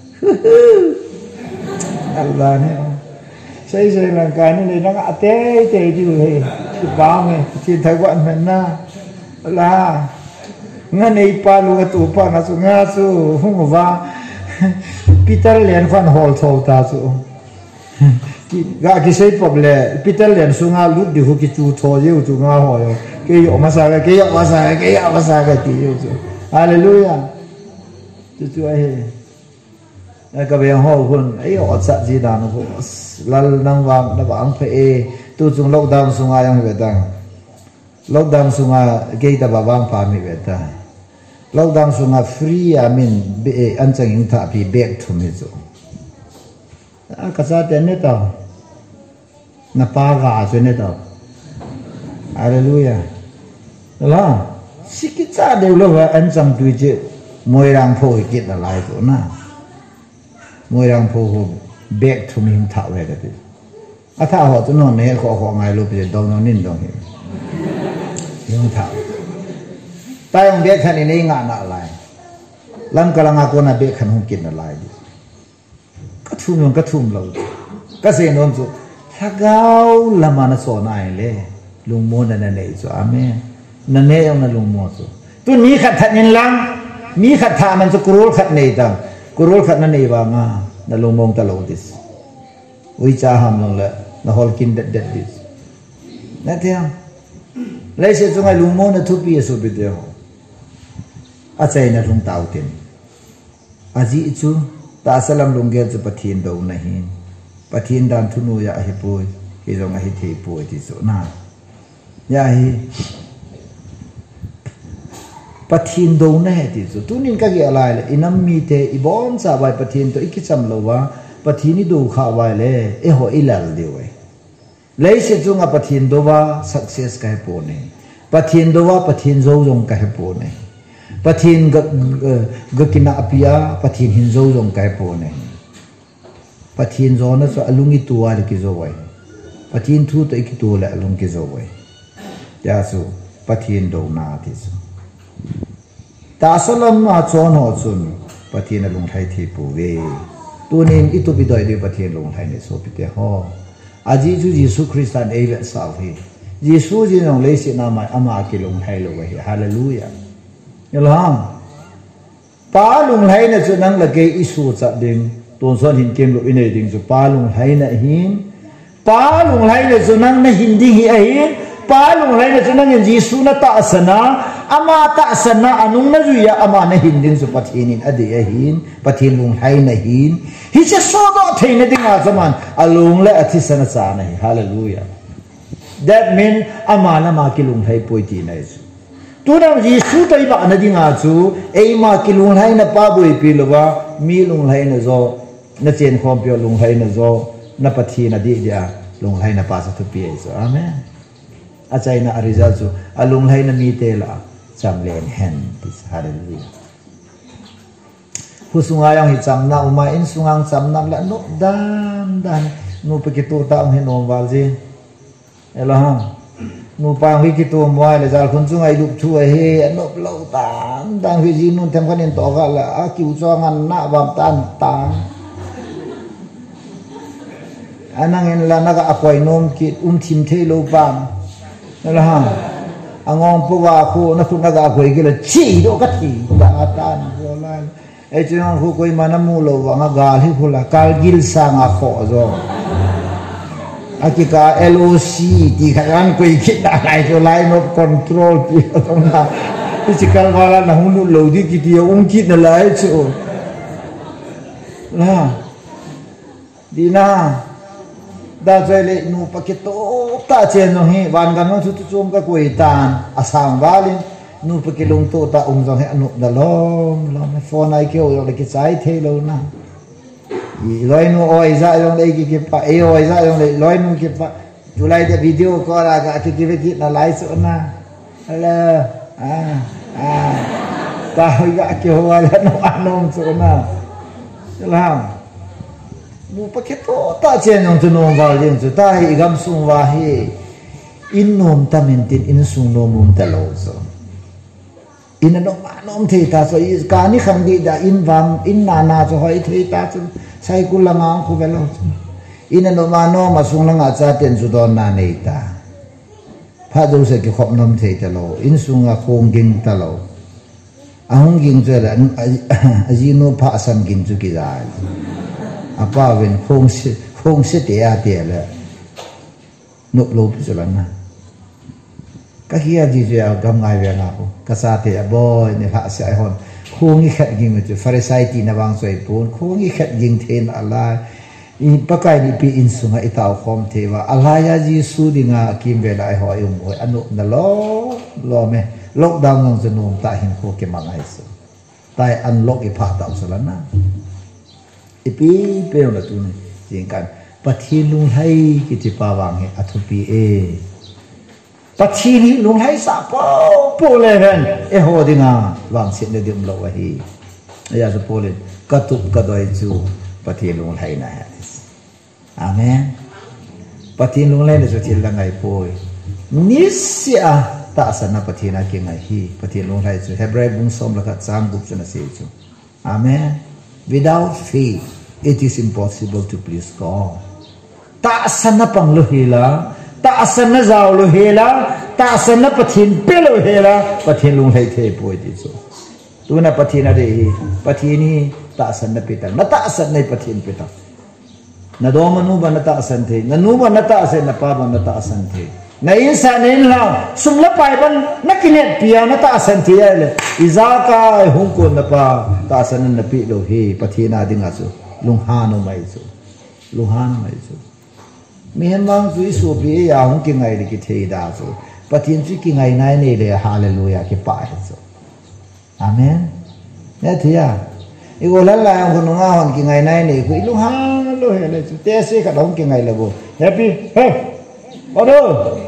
Allah ne sai sai lang ka ni le na ate te di he tu ba me chi thai wan men na la nga nei pa lu ga tu pa na su nga su hu wa Peter lian fan hol thol ta chu ga ki sei poble Peter lian sunga lut di hu ki chu tho ye chu nga ho yo ke yo ma sa ga ke yo ma sa ga ke yo ma sa ga ti yo chu hallelujah chu chu ai he ka be ho hun ai yo sa ji da no ho lal nang wang na bang phe e tu chung lockdown sunga yang be ta lockdown sunga ke ta ba bang pa mi be ta lockdown sunga free amin be an chang in tha pi back to me zo a ka sa te ne ta na pa ga zo ne ta hallelujah la sikki cha de lo wa an chang tu je moi rang pho ki na lai zo na moi rang pho ho back to me tha we ga ti a tha ho tu no ne kho kho ngai lo pi dong no nin dong he yong tha tay ông biết khăn này ngã nạ lại lần cả là cô na biết khăn không kiên lại đi các thùng luôn các thùng lâu các gì nó chứ thà gạo là mà nó sổ này le lùng mua này này cho amen nè nè ông là lùng mua cho tôi mi khát thật nhìn lăng mi khát thà mình cho kurul khát này ta kurul khát này vào mà là lùng mông ta lâu đi uy cha ham lòng là là hol kin đất đất đi nè theo lấy sẽ cho ngay lùng mua nó thu bia số bia theo achai na lung tau tin aji chu ta salam lungge chu pathin do na hin pathin dan thunu ya hi poi ki rong a hi thei poi ti so na ya hi pathin do na he ti chu tunin ka gi alai le inam mi te ibon sa bai pathin to ikicham lo wa pathini do kha wai le e ho ilal de we lei se chu nga pathin do wa success ka he po ne pathin do wa pathin zo jong ka he po ne pathin ga kina apia pathin hin zo jong kai po ne pathin zo na so alungi tuwa le ki zo wai pathin thu to ki tu la alung ki zo wai ya so pathin do na ti so ta salam ma chon ho chun pathin alung thai thi pu we tunin itu bidoi de pathin lung thai ne so pite ho aji ju Jesu Christan e le sa hi Jesu ji nong le si na mai ama ki lung thai lo wai hallelujah Yalam pa lung lai na chu nang la ke isu cha ding ton son hin kem lo inei ding chu pa lung lai na hin pa lung lai na chu nang na hin ding hi a hin pa lung lai na chu nang in jisu na ta asana ama ta asana anung na ruya ama na hin ding chu pathin in adi a hin pathin lung lai na hin hi che so do thein na ding a zaman alung le athi sana cha na hi hallelujah. That mean ama na ma ki lung lai poi ti na chu tu na jisu tai ba na ding a chu ei ma ki lung lai na pa boi pi lo wa mi lung lai na zo na chen khom pyo lung lai na zo na pathi na di dia lung lai na pa sa tu pi so amen. A chai na ariza chu a lung lai na mi te la cham len hen this hallelujah. Hu sunga yang hi cham na uma in sungang cham na la no dan dan nu pe ki tu ta he nom wal ji ela ha nu pa hi ki tu moi le zal khun chung ai dup thu he no lo tan dan hi ji nun them kan en to ga la a ki u cho ngan na bam tan ta anang en la na ga apoi nom ki um thim the lo bam ela ha angong pu wa khu na khu na ga khoi ki la chi do ka thi ta tan zo la e chung khu koi ma na mu lo wa nga ga hi khu la kal gil sa nga kho zo akika L O C di khayan koi ki na lai zo lai no control pi tong na physical wala na hunu lo di ki ti um ki na lai chu la di na da zai le nu pakito ta chen no hi wan gan no chu chum ka koi tan asang walin nu pakilong to ta um jong he anu da lom lom phone ai kêu yo le ki chai the lo na loi nu oi za yong le ki ki pa e oi za yong le loi nu ki pa julai de video ko ra ga activity na lai so na hello ah ah ta hoi ga ki ho la no anom so na salam nu pakito ta chen yong tu nom wa ling tu ta hi gam sung wa hi in nom ta min tin in sung nom mum ta lo so in no ma nom the ta so is ka ni khang di da in wang in na na so hoi the ta chu sai ku la ngang ku velo in no ma no ma sung la nga cha ten chu don na nei ta pha do se ki khop nom the ta lo in sung a khong ging ta lo a hong ging che la a ji no pha sam ging chu ki da a pa wen khong se khong se te a te la no lo chu la na ka hiya ji je a gam ngai ve nga ko ka sa te a boy ne ha se ai hon khong i khat ging chu farisai ti na wang soi pun khong i khat ging then ala i pakai ni pi in sunga i taw khom the wa ala ya ji su dinga kim ve lai ho yum oi anu na lo lo me lockdown ngong chu nom ta hin ko ke mangai so tai unlock i pha taw so la na i pi pe na tu ni jing kan pathin lung hai ki ti pa wang he athu pi e pathin lung hai sa po po le ren e ho dinga wang sit ne dim lo wa hi ya so po le ka tu ka doi chu pathin lung hai na ha amen pathin lung lai le so thil la ngai poi nisia ta sana pathina ke ngai hi pathin lung hai chu hebrai bung som la ka cham gup chana se chu amen without faith it is impossible to please God ta sana pang lo hila ta asana zao lo hela ta asana pathin pe lo hela pathin lung hai the poi ti so tu na pathin a de pathini ta asana pita na ta asana pathin pita na do manu ba na ta asan the na nu ba na ta asan na pa ba na ta asan the na insan in la sum la pai ban na kinet pia na ta asan the le izaka hung ko na pa ta asan na pi lo he pathina dinga so lung ha no mai so lung ha no mai so mihen mang zui su pi ya hong ki ngai ki the da so pathin chi ki ngai nai ne le hallelujah ki pa so amen ya thia i go la la ko no nga hon ki ngai nai ne ku lu ha lo he le te se ka dong ki ngai le bo happy hey odo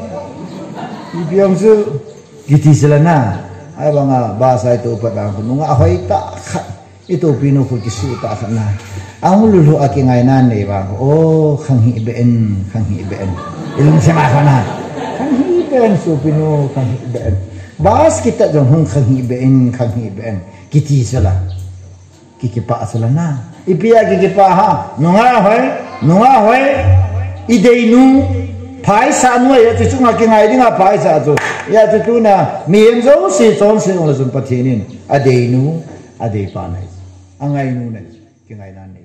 i biang su ki ti sela na ai ba nga ba sai to pa da ko no nga hoi ta ito pino ko ki su ta na ang lulu aki ngai nan ne ba o khang hi ben khang hi ben ilum sama kana khang hi ben su pino khang hi ben bas kita jong hung khang hi ben khang hi ben kiti sala kiki pa sala na ipia kiki pa ha nunga hoi nunga hoi idei nu phai sa nu ya chu chung aki ngai dinga phai sa chu ya chu tu na mien zo si chon se ong la sum pathinin adei nu ade pa nai angai nu ne ki ngai na ne